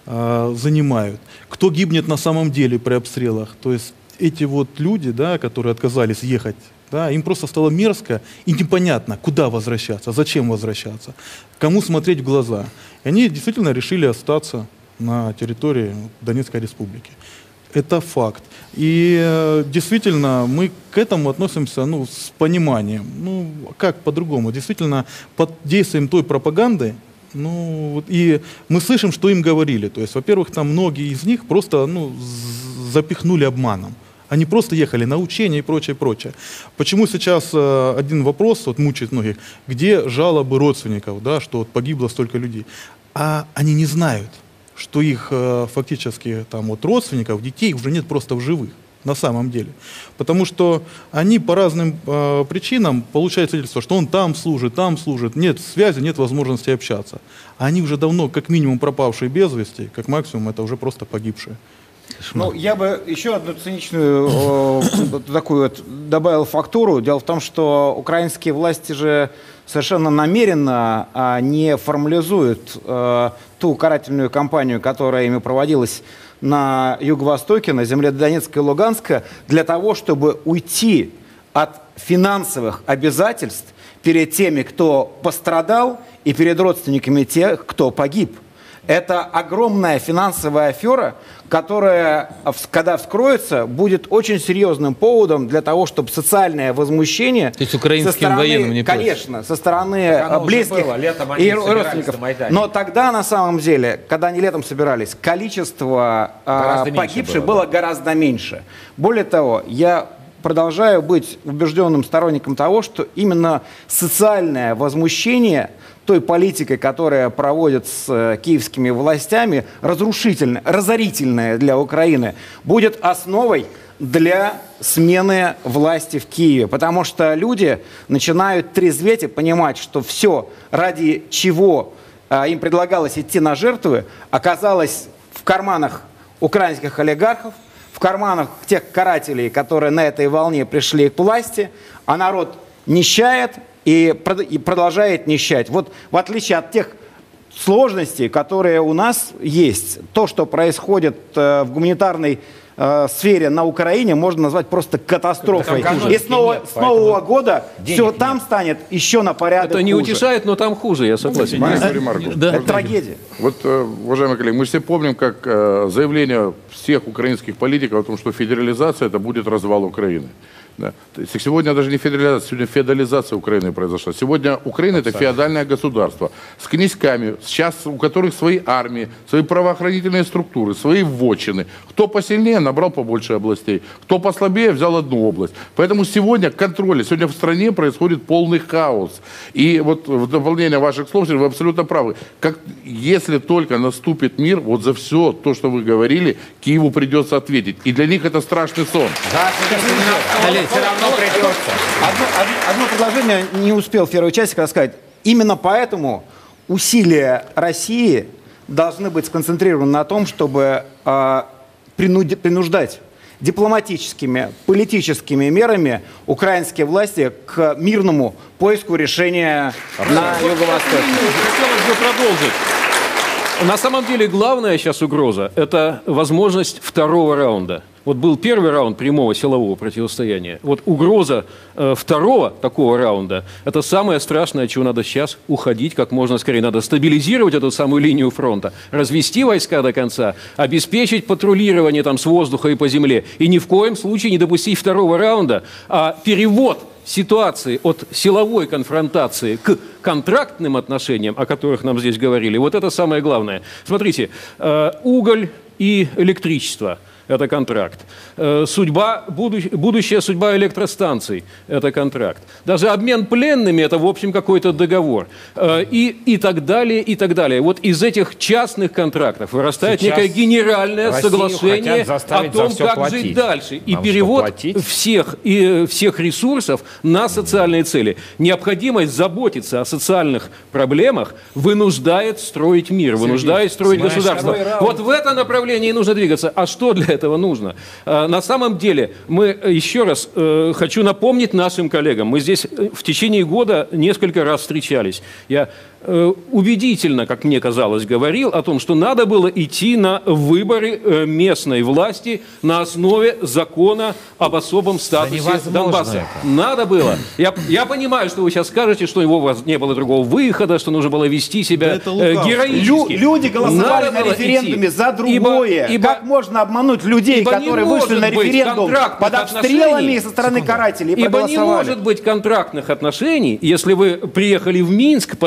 а, занимают, кто гибнет на самом деле при обстрелах. То есть эти вот люди, да, которые отказались ехать, да, им просто стало мерзко и непонятно, куда возвращаться, зачем возвращаться, кому смотреть в глаза. И они действительно решили остаться на территории Донецкой республики. Это факт. И э, действительно мы к этому относимся, ну, с пониманием. Ну, как по-другому? Действительно, под действием той пропаганды, ну, вот, и мы слышим, что им говорили. То есть, во-первых, там многие из них просто, ну, запихнули обманом. Они просто ехали на учения и прочее, прочее. Почему сейчас э, один вопрос вот, мучает многих, где жалобы родственников, да, что вот, погибло столько людей? А они не знают, что их э, фактически там, вот, родственников, детей уже нет просто в живых. На самом деле. Потому что они по разным э, причинам получают свидетельство, что он там служит, там служит, нет связи, нет возможности общаться. А они уже давно как минимум пропавшие без вести, как максимум это уже просто погибшие. Ну, я бы еще одну циничную э, такую вот добавил фактуру. Дело в том, что украинские власти же совершенно намеренно э, не формализуют э, ту карательную кампанию, которая ими проводилась на юго-востоке, на земле Донецка и Луганска, для того, чтобы уйти от финансовых обязательств перед теми, кто пострадал, и перед родственниками тех, кто погиб. Это огромная финансовая афера, которая, когда вскроется, будет очень серьезным поводом для того, чтобы социальное возмущение... То есть украинским со стороны, военным не конечно, со стороны близких и родственников. Но тогда, на самом деле, когда они летом собирались, количество гораздо погибших было, было да. гораздо меньше. Более того, я продолжаю быть убежденным сторонником того, что именно социальное возмущение той политикой, которая проводит с э, киевскими властями, разрушительная, разорительная для Украины, будет основой для смены власти в Киеве. Потому что люди начинают трезветь и понимать, что все, ради чего э, им предлагалось идти на жертвы, оказалось в карманах украинских олигархов, в карманах тех карателей, которые на этой волне пришли к власти, а народ нищает, и продолжает нищать. Вот в отличие от тех сложностей, которые у нас есть, то, что происходит э, в гуманитарной э, сфере на Украине, можно назвать просто катастрофой. И с нового, нет, с нового года все там нет. станет еще на порядок Это не хуже. утешает, но там хуже, я согласен. Да. Это трагедия. Вот, уважаемые коллеги, мы все помним, как э, заявление всех украинских политиков о том, что федерализация это будет развал Украины. Да. Сегодня даже не федерализация, сегодня феодализация Украины произошла. Сегодня Украина это феодальное государство с князьками, сейчас у которых свои армии, свои правоохранительные структуры, свои вотчины. Кто посильнее, набрал побольше областей. Кто послабее, взял одну область. Поэтому сегодня контроль, сегодня в стране происходит полный хаос. И вот в дополнение ваших слов, вы абсолютно правы. Как, если только наступит мир, вот за все то, что вы говорили, Киеву придется ответить. И для них это страшный сон. Все равно придется. Одно, одно, одно предложение не успел в первой части рассказать. Именно поэтому усилия России должны быть сконцентрированы на том, чтобы э, принуди, принуждать дипломатическими, политическими мерами украинские власти к мирному поиску решения на Юго-Востоке. Хотелось бы продолжить. На самом деле главная сейчас угроза – это возможность второго раунда. Вот был первый раунд прямого силового противостояния. Вот угроза э, второго такого раунда – это самое страшное, от чего надо сейчас уходить как можно скорее. Надо стабилизировать эту самую линию фронта, развести войска до конца, обеспечить патрулирование там, с воздуха и по земле. И ни в коем случае не допустить второго раунда, а перевод ситуации от силовой конфронтации к контрактным отношениям, о которых нам здесь говорили. Вот это самое главное. Смотрите, э, уголь и электричество – это контракт. Судьба, будущая судьба электростанций – это контракт. Даже обмен пленными – это, в общем, какой-то договор. И, и так далее, и так далее. Вот из этих частных контрактов вырастает сейчас некое генеральное Россию соглашение о том, как платить. Жить дальше. И Нам перевод всех, и, всех ресурсов на социальные цели. Необходимость заботиться о социальных проблемах вынуждает строить мир, вынуждает строить Сергей, государство. Вот в это направлении нужно двигаться. А что для этого нужно? На самом деле, мы еще раз э, хочу напомнить нашим коллегам, мы здесь в течение года несколько раз встречались. Я э, убедительно, как мне казалось, говорил о том, что надо было идти на выборы э, местной власти на основе закона об особом статусе Донбасса. Это. Надо было. Я, я понимаю, что вы сейчас скажете, что у вас не было другого выхода, что нужно было вести себя э, героически. Лю, люди голосовали надо на референдуме идти. За другое. Ибо, как ибо, можно обмануть людей, которые вышли на референдум под обстрелами со стороны карателей и Ибо не может быть контрактных отношений, если вы приехали в Минск, подписали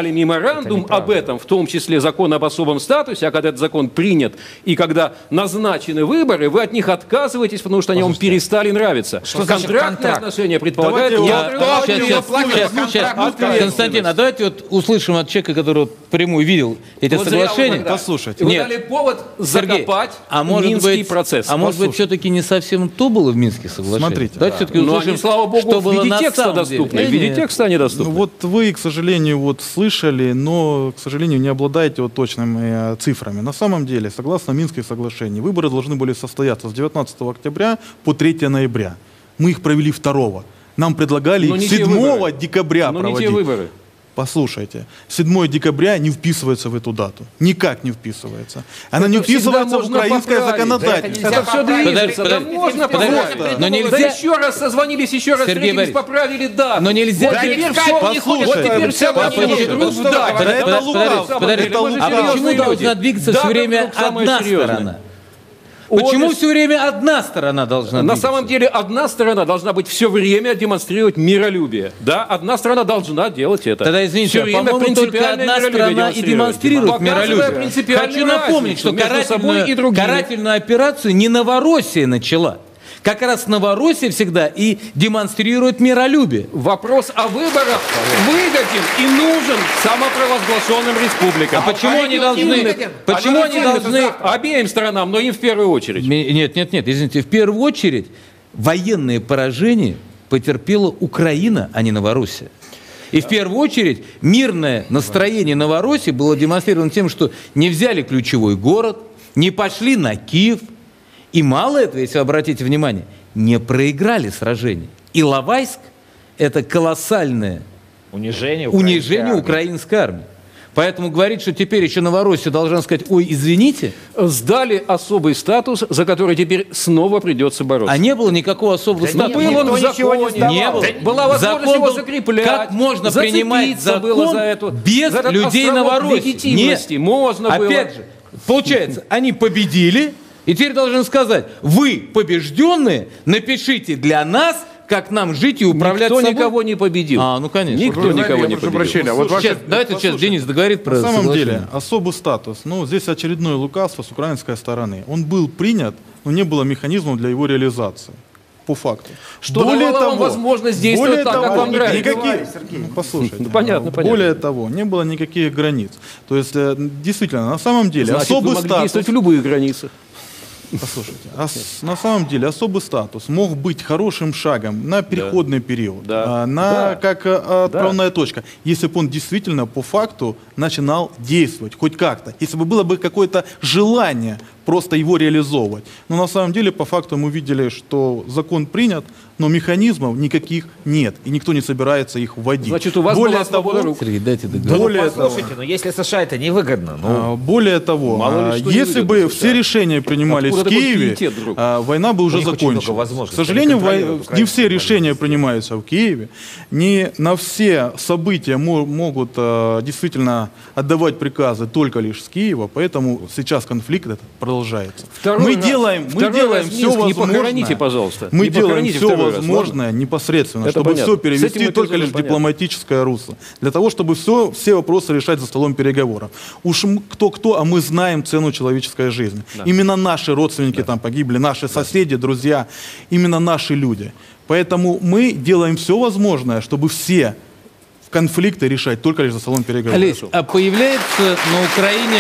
подписали меморандум об этом, в том числе закон об особом статусе, а когда этот закон принят и когда назначены выборы, вы от них отказываетесь, потому что они вам перестали нравиться. Что значит Контрактные контракт? отношения предполагают... Давайте Я- некоторую Сейчас, сейчас, сейчас, сейчас. ответственность. Константин, а давайте вот услышим от человека, который вот прямую видел эти Вот зря вы соглашения. тогда- Послушайте. Вы Нет. дали повод Сергей, закопать а может Минский быть, процесс. А может быть, все-таки не совсем то было в Минских соглашениях? Смотрите. Давайте все-таки Но услышим, они, слава богу, что в было виде на текста самом деле. доступны. В Э, виде нет. текста они доступны. Ну, вот вы, к сожалению, вот слышали, но, к сожалению, не обладаете вот точными э, цифрами. На самом деле, согласно Минских соглашений, выборы должны были состояться с девятнадцатого октября по третьего ноября. Мы их провели второго. Нам предлагали Но их не те седьмого выборы. декабря Но не проводить. те выборы. Послушайте, седьмого декабря не вписывается в эту дату. Никак не вписывается. Она не Это всегда вписывается в можно украинское поправить. законодательство. Это все движется. Да Подожди, можно подожди, поправить. но нельзя- Да еще раз созвонились, еще раз Сергей встретились, Борисович, поправили дату. но нельзя- Вот Да теперь не все, послушай, вот теперь все послушай, они друг в дать. Да это Подожди, лукавство. подожди, Это а лукавство. почему должна двигаться все время одна сторона? Почему Обе- все время одна сторона должна На двигаться? самом деле одна сторона должна быть все время демонстрировать миролюбие. Да, одна сторона должна делать это. Тогда, извините, Всё а, время по-моему, только принципиальное одна миролюбие страна и демонстрировать. демонстрирует Показывая миролюбие. принципиальную Хочу напомнить, что разницу между собой карательную, и другими. карательную операцию не Новороссия начала. Как раз Новороссия всегда и демонстрирует миролюбие. Вопрос о выборах выгоден и нужен самопровозглашенным республикам. А почему они должны- легитимны. почему они легитимны должны- обеим сторонам, но им в первую очередь? Ми- Нет, нет, нет, извините, в первую очередь военные поражения потерпела Украина, а не Новороссия. И в первую очередь мирное настроение Новороссии было демонстрировано тем, что не взяли ключевой город, не пошли на Киев. И мало этого, если вы обратите внимание, не проиграли сражение. Иловайск – это колоссальное Унижение, унижение армии. украинской армии. Поэтому говорить, что теперь еще Новороссия должна сказать: ой, извините, Сдали особый статус, за который теперь снова придется бороться. а не было никакого особого Да статуса. нет, Был он в никто ничего не законе, сдавал. Не было. Да, была возможность Закон его был- закреплять. Как можно зацепиться принимать закон было за эту, без за этот людей островок Новороссии? легитимности. Нет. Можно было. Опять же, получается, они победили, и теперь должны сказать: вы, побежденные, напишите для нас, как нам жить и управлять Никто собой. никого не победил. А, ну конечно. Никто Вы знаете, никого я не прошу победил. прощения, вот ваши- Сейчас, давайте сейчас Денис договорит про На самом соглашение. деле, особый статус. Ну, здесь очередное лукавство с украинской стороны. Он был принят, но не было механизмов для его реализации. По факту. Что давало вам возможность действовать более так, как того, вам нравится. никаких- ну, послушайте. Ну, понятно, понятно. Более того, не было никаких границ. То есть, э, действительно, на самом деле, Значит, особый вы могли статус... действовать в любых границах. Послушайте, ос- на самом деле особый статус мог быть хорошим шагом на переходный период, Да. а, на Да. как а, отправная точка, если бы он действительно по факту начинал действовать хоть как-то, если бы было бы какое-то желание просто его реализовывать. Но на самом деле по факту мы видели, что закон принят, но механизмов никаких нет, и никто не собирается их вводить. Значит, у вас Более была свобода того, рук. Сергей, дайте договорить. более того, Послушайте, но если США это невыгодно, ну, а, более того, Мало ли а, что если невыгодно бы США. все решения принимались Откуда в такой Киеве, пиетет вдруг? а, война бы уже них очень много закончилась. возможностей, К сожалению, они вой- контролируют не украинскую все решения принимаются в Киеве, не на все события мо- могут а, действительно отдавать приказы только лишь с Киева, поэтому сейчас конфликт этот продолжается. Второй мы раз- делаем, мы второй делаем раз все Минск не возможное. похороните, пожалуйста. Мы Не делаем похороните все второй раз, возможное непосредственно, Это чтобы понятно. все С этим перевести эпизодом только лишь в понятно. дипломатическое русло. Для того, чтобы все, все вопросы решать за столом переговоров. Уж м- кто-кто, а мы знаем цену человеческой жизни. Именно наши родственники там погибли, наши соседи, друзья, именно наши люди. Поэтому мы делаем все возможное, чтобы все конфликты решать только лишь за столом переговоров. Олесь, а появляется на Украине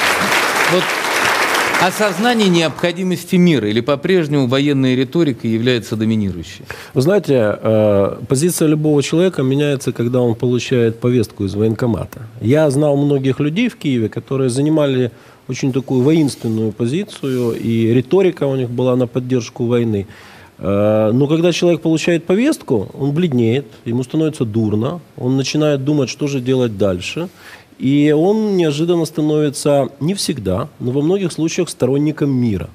вот осознание необходимости мира, или по-прежнему военная риторика является доминирующей? Вы знаете, э, позиция любого человека меняется, когда он получает повестку из военкомата. Я знал многих людей в Киеве, которые занимали очень такую воинственную позицию, и риторика у них была на поддержку войны. Э, Но когда человек получает повестку, он бледнеет, ему становится дурно, он начинает думать, что же делать дальше. И он неожиданно становится, не всегда, но во многих случаях сторонником мира.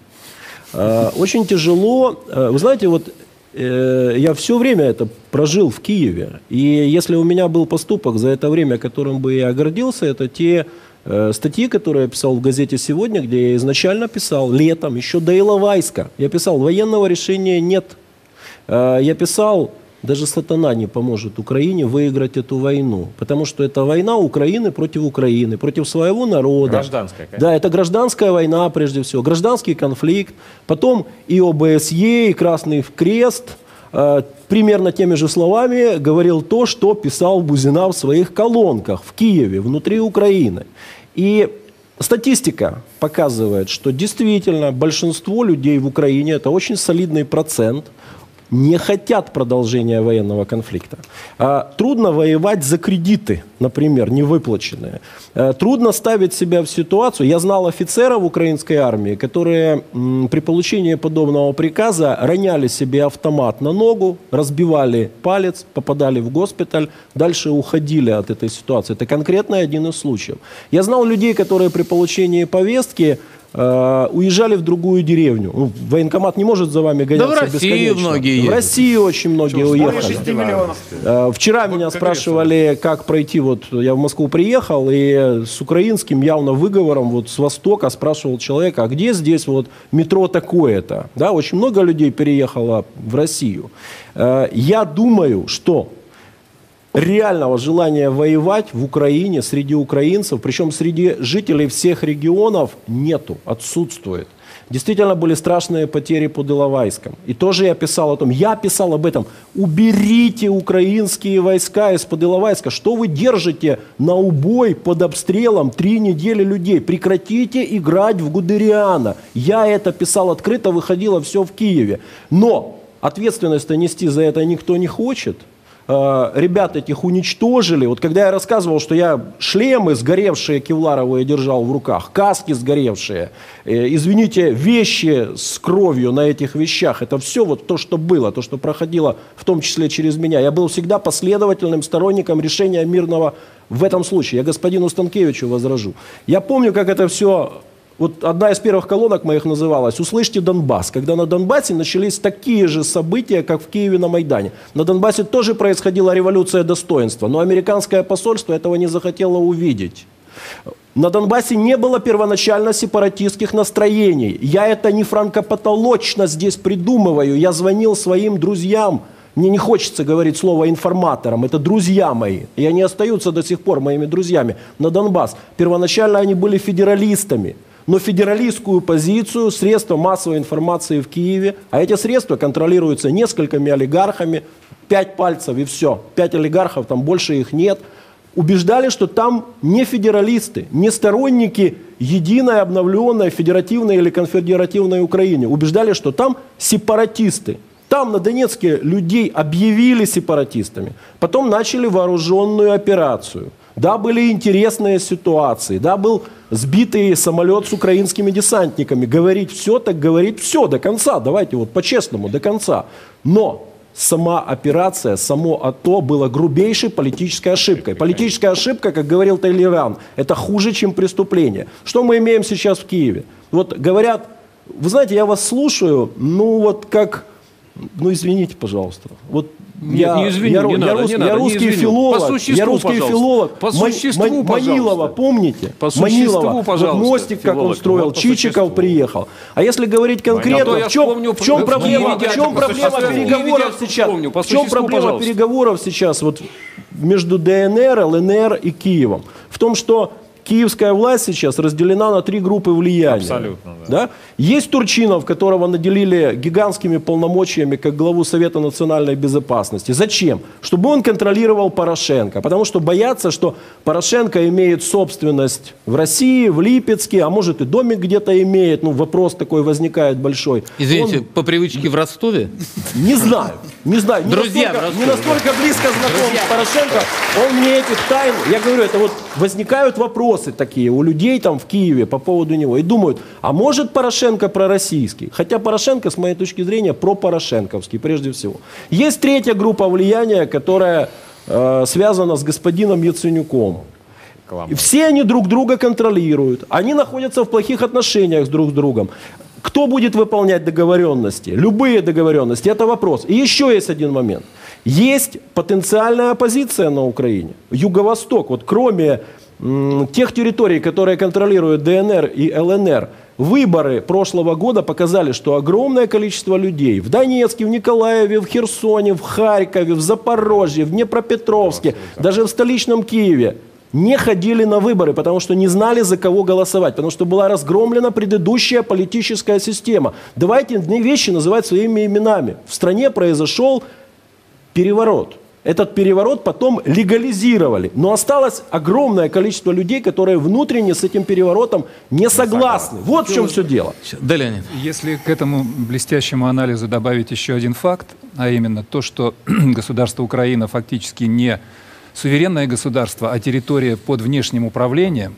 Э, Очень тяжело, э, вы знаете, вот э, я все время это прожил в Киеве, и если у меня был поступок за это время, которым бы я гордился, это те э, статьи, которые я писал в газете «Сегодня», где я изначально писал летом, еще до Иловайска, я писал: военного решения нет. Э, Я писал даже сатана не поможет Украине выиграть эту войну. Потому что это война Украины против Украины, против своего народа. Гражданская, конечно. Да, это гражданская война прежде всего, гражданский конфликт. Потом и О Бэ Эс Е, и Красный Крест э, примерно теми же словами говорил то, что писал Бузина в своих колонках в Киеве, внутри Украины. И статистика показывает, что действительно большинство людей в Украине, это очень солидный процент, не хотят продолжения военного конфликта. А, трудно воевать за кредиты, например, невыплаченные. А, трудно ставить себя в ситуацию. Я знал офицеров украинской армии, которые м, при получении подобного приказа роняли себе автомат на ногу, разбивали палец, попадали в госпиталь, дальше уходили от этой ситуации. Это конкретно один из случаев. Я знал людей, которые при получении повестки уезжали в другую деревню. Ну, военкомат не может за вами гоняться да в России бесконечно. Многие в едут. России очень многие Что, уехали. шесть миллионов. Вчера Вот меня как спрашивали, как пройти. Вот я в Москву приехал, и с украинским явно выговором вот с востока спрашивал человека, а где здесь вот метро такое-то? Да, очень много людей переехало в Россию. Я думаю, что реального желания воевать в Украине среди украинцев, причем среди жителей всех регионов, нету, отсутствует. Действительно были страшные потери под Иловайском. И тоже я писал о том, я писал об этом. Уберите украинские войска из-под Иловайска. Что вы держите на убой под обстрелом три недели людей? Прекратите играть в Гудериана. Я это писал открыто, выходило все в Киеве. Но ответственность-то нести за это никто не хочет. Ребят этих уничтожили. Вот когда я рассказывал, что я шлемы сгоревшие кевларовые держал в руках, каски сгоревшие, э, извините, вещи с кровью на этих вещах, это все вот то, что было, то, что проходило в том числе через меня. Я был всегда последовательным сторонником решения мирного в этом случае. Я господину Станкевичу возражу. Я помню, как это все... Вот одна из первых колонок моих называлась «Услышьте Донбасс», когда на Донбассе начались такие же события, как в Киеве на Майдане. На Донбассе тоже происходила революция достоинства, но американское посольство этого не захотело увидеть. На Донбассе не было первоначально сепаратистских настроений. Я это не франкопатолочно здесь придумываю. Я звонил своим друзьям. Мне не хочется говорить слово информаторам, это друзья мои, и они остаются до сих пор моими друзьями на Донбасс. Первоначально они были федералистами, но федералистскую позицию, средства массовой информации в Киеве, а эти средства контролируются несколькими олигархами, пять пальцев и все, пять олигархов, там больше их нет, убеждали, что там не федералисты, не сторонники единой, обновленной, федеративной или конфедеративной Украины, убеждали, что там сепаратисты. Там на Донецке людей объявили сепаратистами, потом начали вооруженную операцию. Да, были интересные ситуации, да, был сбитый самолет с украинскими десантниками. Говорить все, так говорить все до конца, давайте вот по-честному, до конца. Но сама операция, само АТО было грубейшей политической ошибкой. Политическая ошибка, как говорил Талейран, это хуже, чем преступление. Что мы имеем сейчас в Киеве? Вот говорят, вы знаете, я вас слушаю, ну вот как... Ну, извините, пожалуйста. Вот Нет, я, не извини, я, не я, надо, рус, не я надо, русский не извини. филолог. По существу, я русский пожалуйста. филолог. По Ма- существу, Ма- пожалуйста. Манилова, помните? По существу, Манилова. пожалуйста, Вот мостик, как он филолог. строил, Вот по Чичиков существу. приехал. А если говорить конкретно, Манилова. в чем, Я вспомню, в чем в проблема, Киеве в чем по проблема существу. переговоров Я сейчас? вспомню, по В чем существу, проблема пожалуйста. переговоров сейчас вот между Дэ Эн Эр, Эл Эн Эр и Киевом? В том, что киевская власть сейчас разделена на три группы влияния. Абсолютно, Да? Есть Турчинов, которого наделили гигантскими полномочиями как главу Совета национальной безопасности. Зачем? Чтобы он контролировал Порошенко. Потому что боятся, что Порошенко имеет собственность в России, в Липецке, а может и домик где-то имеет. Ну, вопрос такой возникает большой. Извините, Он- по привычке в Ростове? Не знаю, не знаю. Не Друзья настолько, в Ростове, не настолько близко знаком с Порошенко. Он мне этих тайн, я говорю, это вот возникают вопросы такие у людей там в Киеве по поводу него. И думают, а может Порошенко пророссийский? Хотя Порошенко, с моей точки зрения, пропорошенковский прежде всего. Есть третья группа влияния, которая э, связана с господином Яценюком. И все они друг друга контролируют. Они находятся в плохих отношениях с друг с другом. Кто будет выполнять договоренности? Любые договоренности. Это вопрос. И еще есть один момент. Есть потенциальная оппозиция на Украине. Юго-Восток. Вот кроме м, тех территорий, которые контролируют Дэ Эн Эр и Эл Эн Эр, выборы прошлого года показали, что огромное количество людей в Донецке, в Николаеве, в Херсоне, в Харькове, в Запорожье, в Днепропетровске, даже в столичном Киеве не ходили на выборы, потому что не знали, за кого голосовать, потому что была разгромлена предыдущая политическая система. Давайте вещи называть своими именами. В стране произошел переворот. Этот переворот потом легализировали. Но осталось огромное количество людей, которые внутренне с этим переворотом не согласны. Вот в чем все дело. Да, Леонид. Если к этому блестящему анализу добавить еще один факт, а именно то, что государство Украина фактически не суверенное государство, а территория под внешним управлением,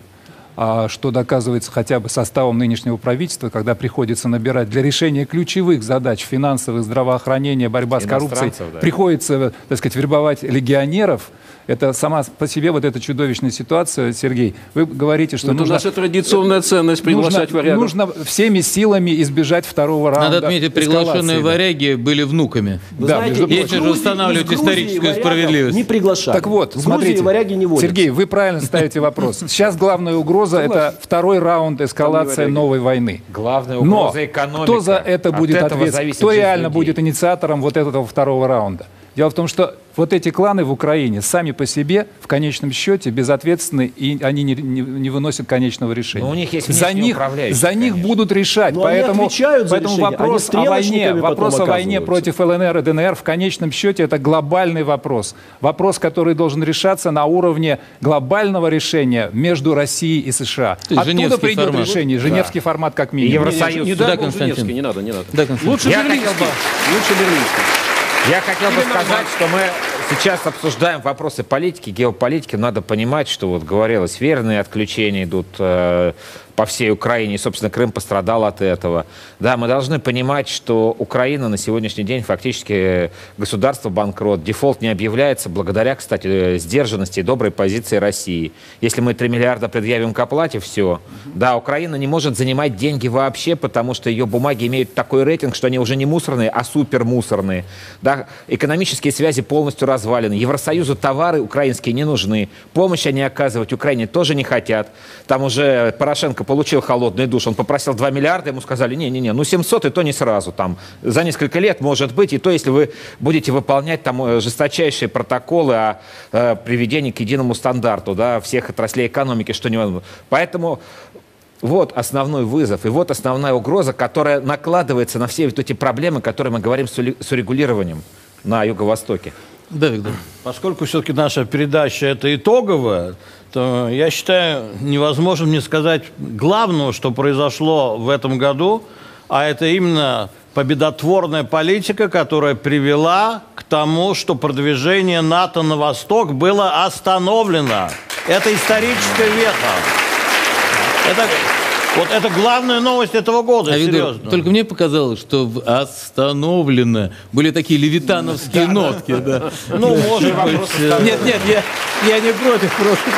а что доказывается хотя бы составом нынешнего правительства, когда приходится набирать для решения ключевых задач финансовых, здравоохранения, борьба с коррупцией, да. приходится, так сказать, вербовать легионеров. Это сама по себе вот эта чудовищная ситуация, Сергей. Вы говорите, что это нужно... наша традиционная ценность приглашать нужно, варягов. Нужно всеми силами избежать второго раунда. Надо отметить, приглашенные да. варяги были внуками. Вы да, знаете, если же устанавливать историческую справедливость. Не приглашали. Так вот, в смотрите, Грузии варяги не водятся. Сергей, вы правильно ставите вопрос. Сейчас главная угроза – это второй раунд эскалации новой войны. Главная Но угроза экономика. кто за это будет ответственен? Кто реально будет инициатором вот этого второго раунда? Дело в том, что вот эти кланы в Украине сами по себе в конечном счете безответственны, и они не, не, не выносят конечного решения. Но у них есть за них, за них будут решать. Но поэтому за поэтому вопрос о войне, вопрос о войне против ЛНР и ДНР в конечном счете это глобальный вопрос. Вопрос, который должен решаться на уровне глобального решения между Россией и США. Оттуда придет формат. решение, Женевский да. формат как минимум. И Евросоюз. Не, не, не, да, да, Константин. не надо, не надо. Да, Лучше Я берлинский. хотел бы... Лучше берлинский. Я хотел бы сказать, что мы сейчас обсуждаем вопросы политики, геополитики. Надо понимать, что вот говорилось, верные отключения идут э, по всей Украине, и, собственно, Крым пострадал от этого. Да, мы должны понимать, что Украина на сегодняшний день фактически государство-банкрот. Дефолт не объявляется благодаря, кстати, сдержанности и доброй позиции России. Если мы три миллиарда предъявим к оплате, все. Да, Украина не может занимать деньги вообще, потому что ее бумаги имеют такой рейтинг, что они уже не мусорные, а супермусорные. Да, экономические связи полностью развалены. Евросоюзу товары украинские не нужны. Помощь они оказывать Украине тоже не хотят. Там уже Порошенко получил холодный душ, он попросил два миллиарда, ему сказали, не-не-не, ну семьсот и то не сразу, там, за несколько лет может быть, и то, если вы будете выполнять там жесточайшие протоколы о э, приведении к единому стандарту, да, всех отраслей экономики, что невозможно. Поэтому вот основной вызов, и вот основная угроза, которая накладывается на все вот эти проблемы, которые мы говорим с, с урегулированием на Юго-Востоке. Да, Виктор. Поскольку все-таки наша передача это итоговая, то я считаю невозможным не сказать главного, что произошло в этом году, а это именно победотворная политика, которая привела к тому, что продвижение НАТО на восток было остановлено. Это историческая веха. Это... Вот это главная новость этого года, а серьезно. Виду, только мне показалось, что в остановлено были такие левитановские да, нотки. Да. Да. Ну, может быть. Нет, нет, я, я не против просто.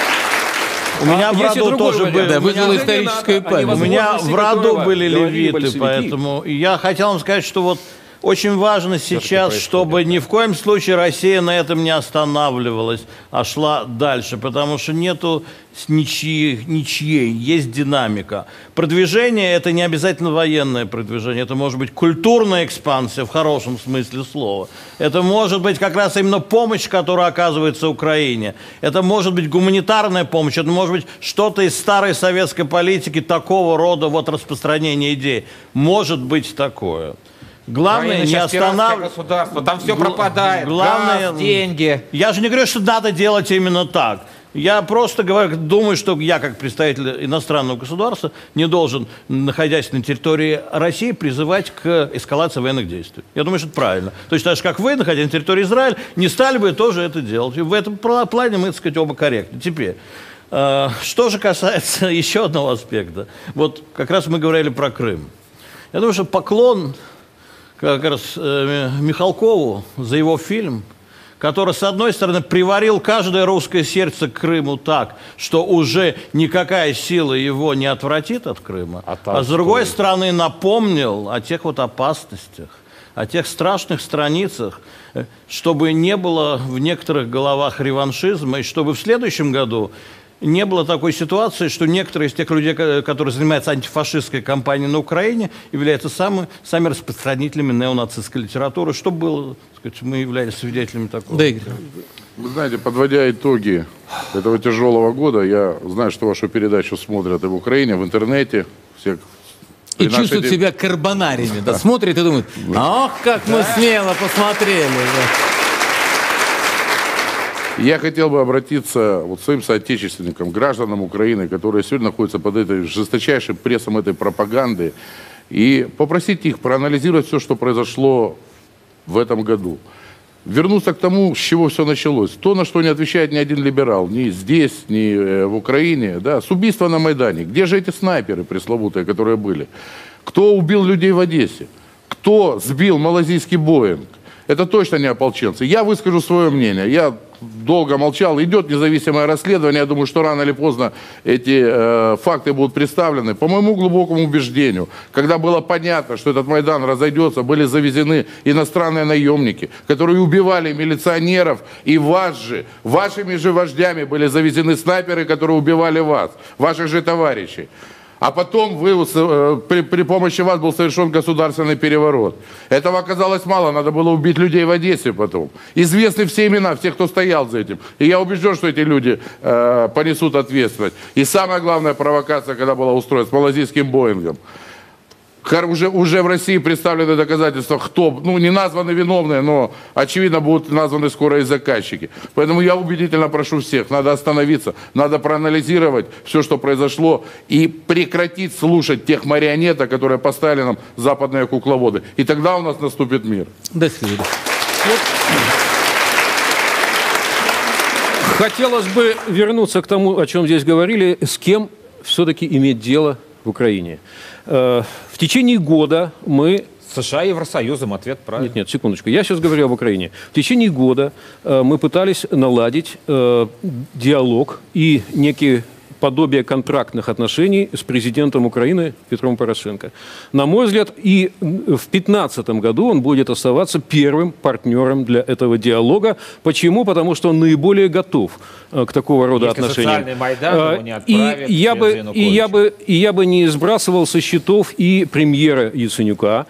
У меня а в роду тоже были. Да, вызвала историческая память. У меня в роду были левиты, поэтому я хотел вам сказать, что вот очень важно сейчас, чтобы ни в коем случае Россия на этом не останавливалась, а шла дальше, потому что нету ничьей, ничьей, есть динамика. Продвижение – это не обязательно военное продвижение, это может быть культурная экспансия в хорошем смысле слова. Это может быть как раз именно помощь, которая оказывается Украине. Это может быть гуманитарная помощь, это может быть что-то из старой советской политики, такого рода вот распространение идей. Может быть такое. Главное не останавливать государство, там все пропадает, главное, газ, деньги. Я же не говорю, что надо делать именно так. Я просто говорю, думаю, что я, как представитель иностранного государства, не должен, находясь на территории России, призывать к эскалации военных действий. Я думаю, что это правильно. Точно так же, как вы, находясь на территории Израиля, не стали бы тоже это делать. И в этом плане мы, так сказать, оба корректны. Теперь, э, что же касается еще одного аспекта. Вот как раз мы говорили про Крым. Я думаю, что поклон как раз э, Михалкову за его фильм, который, с одной стороны, приварил каждое русское сердце к Крыму так, что уже никакая сила его не отвратит от Крыма, а, а с другой стороны, напомнил о тех вот опасностях, о тех страшных страницах, чтобы не было в некоторых головах реваншизма, и чтобы в следующем году не было такой ситуации, что некоторые из тех людей, которые занимаются антифашистской кампанией на Украине, являются самыми, сами распространителями неонацистской литературы. Что было, так сказать, мы являлись свидетелями такого. Да, Игорь. Вы знаете, подводя итоги этого тяжелого года, я знаю, что вашу передачу смотрят и в Украине, в интернете. Все, и нашей... чувствуют себя карбонариями, да, смотрят и думают, ох, как мы смело посмотрели. Я хотел бы обратиться вот к своим соотечественникам, гражданам Украины, которые сегодня находятся под этой жесточайшим прессом этой пропаганды, и попросить их проанализировать все, что произошло в этом году. Вернуться к тому, с чего все началось. То, на что не отвечает ни один либерал, ни здесь, ни в Украине. Да, с убийства на Майдане. Где же эти снайперы пресловутые, которые были? Кто убил людей в Одессе? Кто сбил малазийский Боинг? Это точно не ополченцы. Я выскажу свое мнение. Я долго молчал. Идет независимое расследование. Я думаю, что рано или поздно эти э, факты будут представлены. По моему глубокому убеждению, когда было понятно, что этот Майдан разойдется, были завезены иностранные наемники, которые убивали милиционеров, и вас же, вашими же вождями были завезены снайперы, которые убивали вас, ваших же товарищей. А потом вы, при, при помощи вас был совершен государственный переворот. Этого оказалось мало, надо было убить людей в Одессе потом. Известны все имена, всех, кто стоял за этим. И я убежден, что эти люди э, понесут ответственность. И самая главная провокация, когда была устроена с малазийским Боингом. Уже, уже в России представлены доказательства, кто, ну, не названы виновные, но, очевидно, будут названы скоро и заказчики. Поэтому я убедительно прошу всех, надо остановиться, надо проанализировать все, что произошло, и прекратить слушать тех марионеток, которые поставили нам западные кукловоды. И тогда у нас наступит мир. До свидания. Хотелось бы вернуться к тому, о чем здесь говорили, с кем все-таки иметь дело в Украине. В течение года мы... США и Евросоюзом, ответ правильный. Нет, нет, секундочку. Я сейчас говорю об Украине. В течение года мы пытались наладить диалог и некие подобие контрактных отношений с президентом Украины Петром Порошенко. На мой взгляд, и в две тысячи пятнадцатом году он будет оставаться первым партнером для этого диалога. Почему? Потому что он наиболее готов к такого рода Если отношениям. социальный Майдан его не отправит, и, я бы, и, я бы, и я бы не сбрасывал со счетов и премьера Яценюка,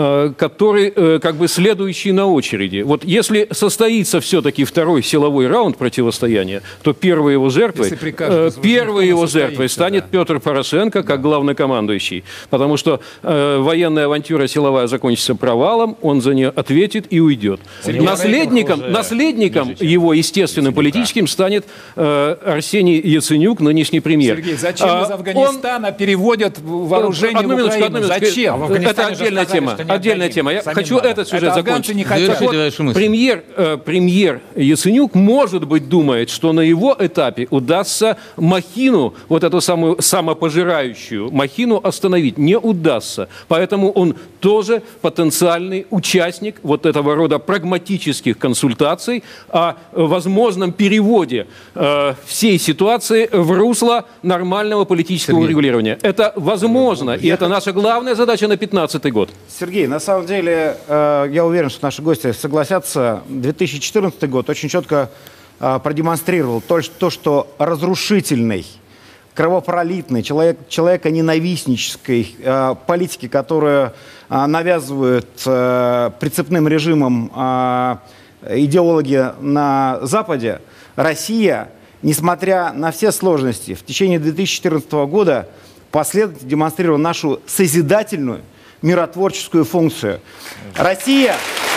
который как бы следующий на очереди. Вот если состоится все-таки второй силовой раунд противостояния, то первой его жертвой, первой его жертвой станет да. Петр Порошенко как главнокомандующий. Потому что э, военная авантюра силовая закончится провалом, он за нее ответит и уйдет. Наследником, наследником его, естественным политическим, станет э, Арсений Яценюк, нынешний премьер. Сергей, зачем а, из Афганистана он... переводят вооружение одну в Украину? Одну зачем? А это отдельная тема. Отдельная тема. Я хочу надо. этот сюжет это закончить. Не хотят. Вот, премьер, э, премьер Яценюк, может быть, думает, что на его этапе удастся махину, вот эту самую самопожирающую махину остановить. Не удастся. Поэтому он тоже потенциальный участник вот этого рода прагматических консультаций о возможном переводе э, всей ситуации в русло нормального политического Сергей. урегулирования. Это возможно, и это наша главная задача на пятнадцатый год. Сергей, на самом деле, э, я уверен, что наши гости согласятся. две тысячи четырнадцатый год очень четко э, продемонстрировал то, что, что разрушительный, кровопролитной, человек, человеконенавистнической э, политики, которую э, навязывают э, прицепным режимом э, идеологи на Западе, Россия, несмотря на все сложности, в течение две тысячи четырнадцатого года последовательно демонстрировала нашу созидательную, миротворческую функцию. Россия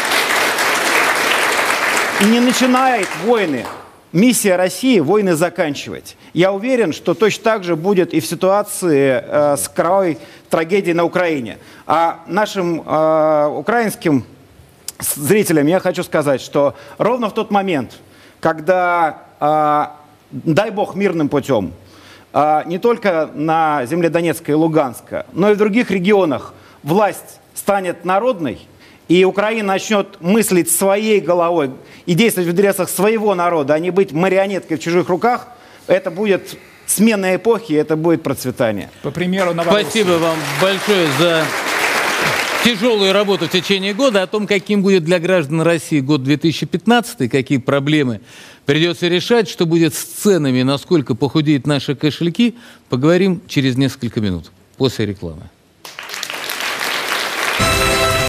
и не начинает войны. Миссия России – войны заканчивать. Я уверен, что точно так же будет и в ситуации э, с кровавой трагедией на Украине. А нашим э, украинским зрителям я хочу сказать, что ровно в тот момент, когда, э, дай бог, мирным путем, э, не только на земле Донецка и Луганска, но и в других регионах власть станет народной, и Украина начнет мыслить своей головой и действовать в интересах своего народа, а не быть марионеткой в чужих руках, это будет смена эпохи, это будет процветание. По примеру Новороссии. Спасибо вам большое за тяжелую работу в течение года, о том, каким будет для граждан России год две тысячи пятнадцатый, какие проблемы придется решать, что будет с ценами, насколько похудеют наши кошельки, поговорим через несколько минут после рекламы.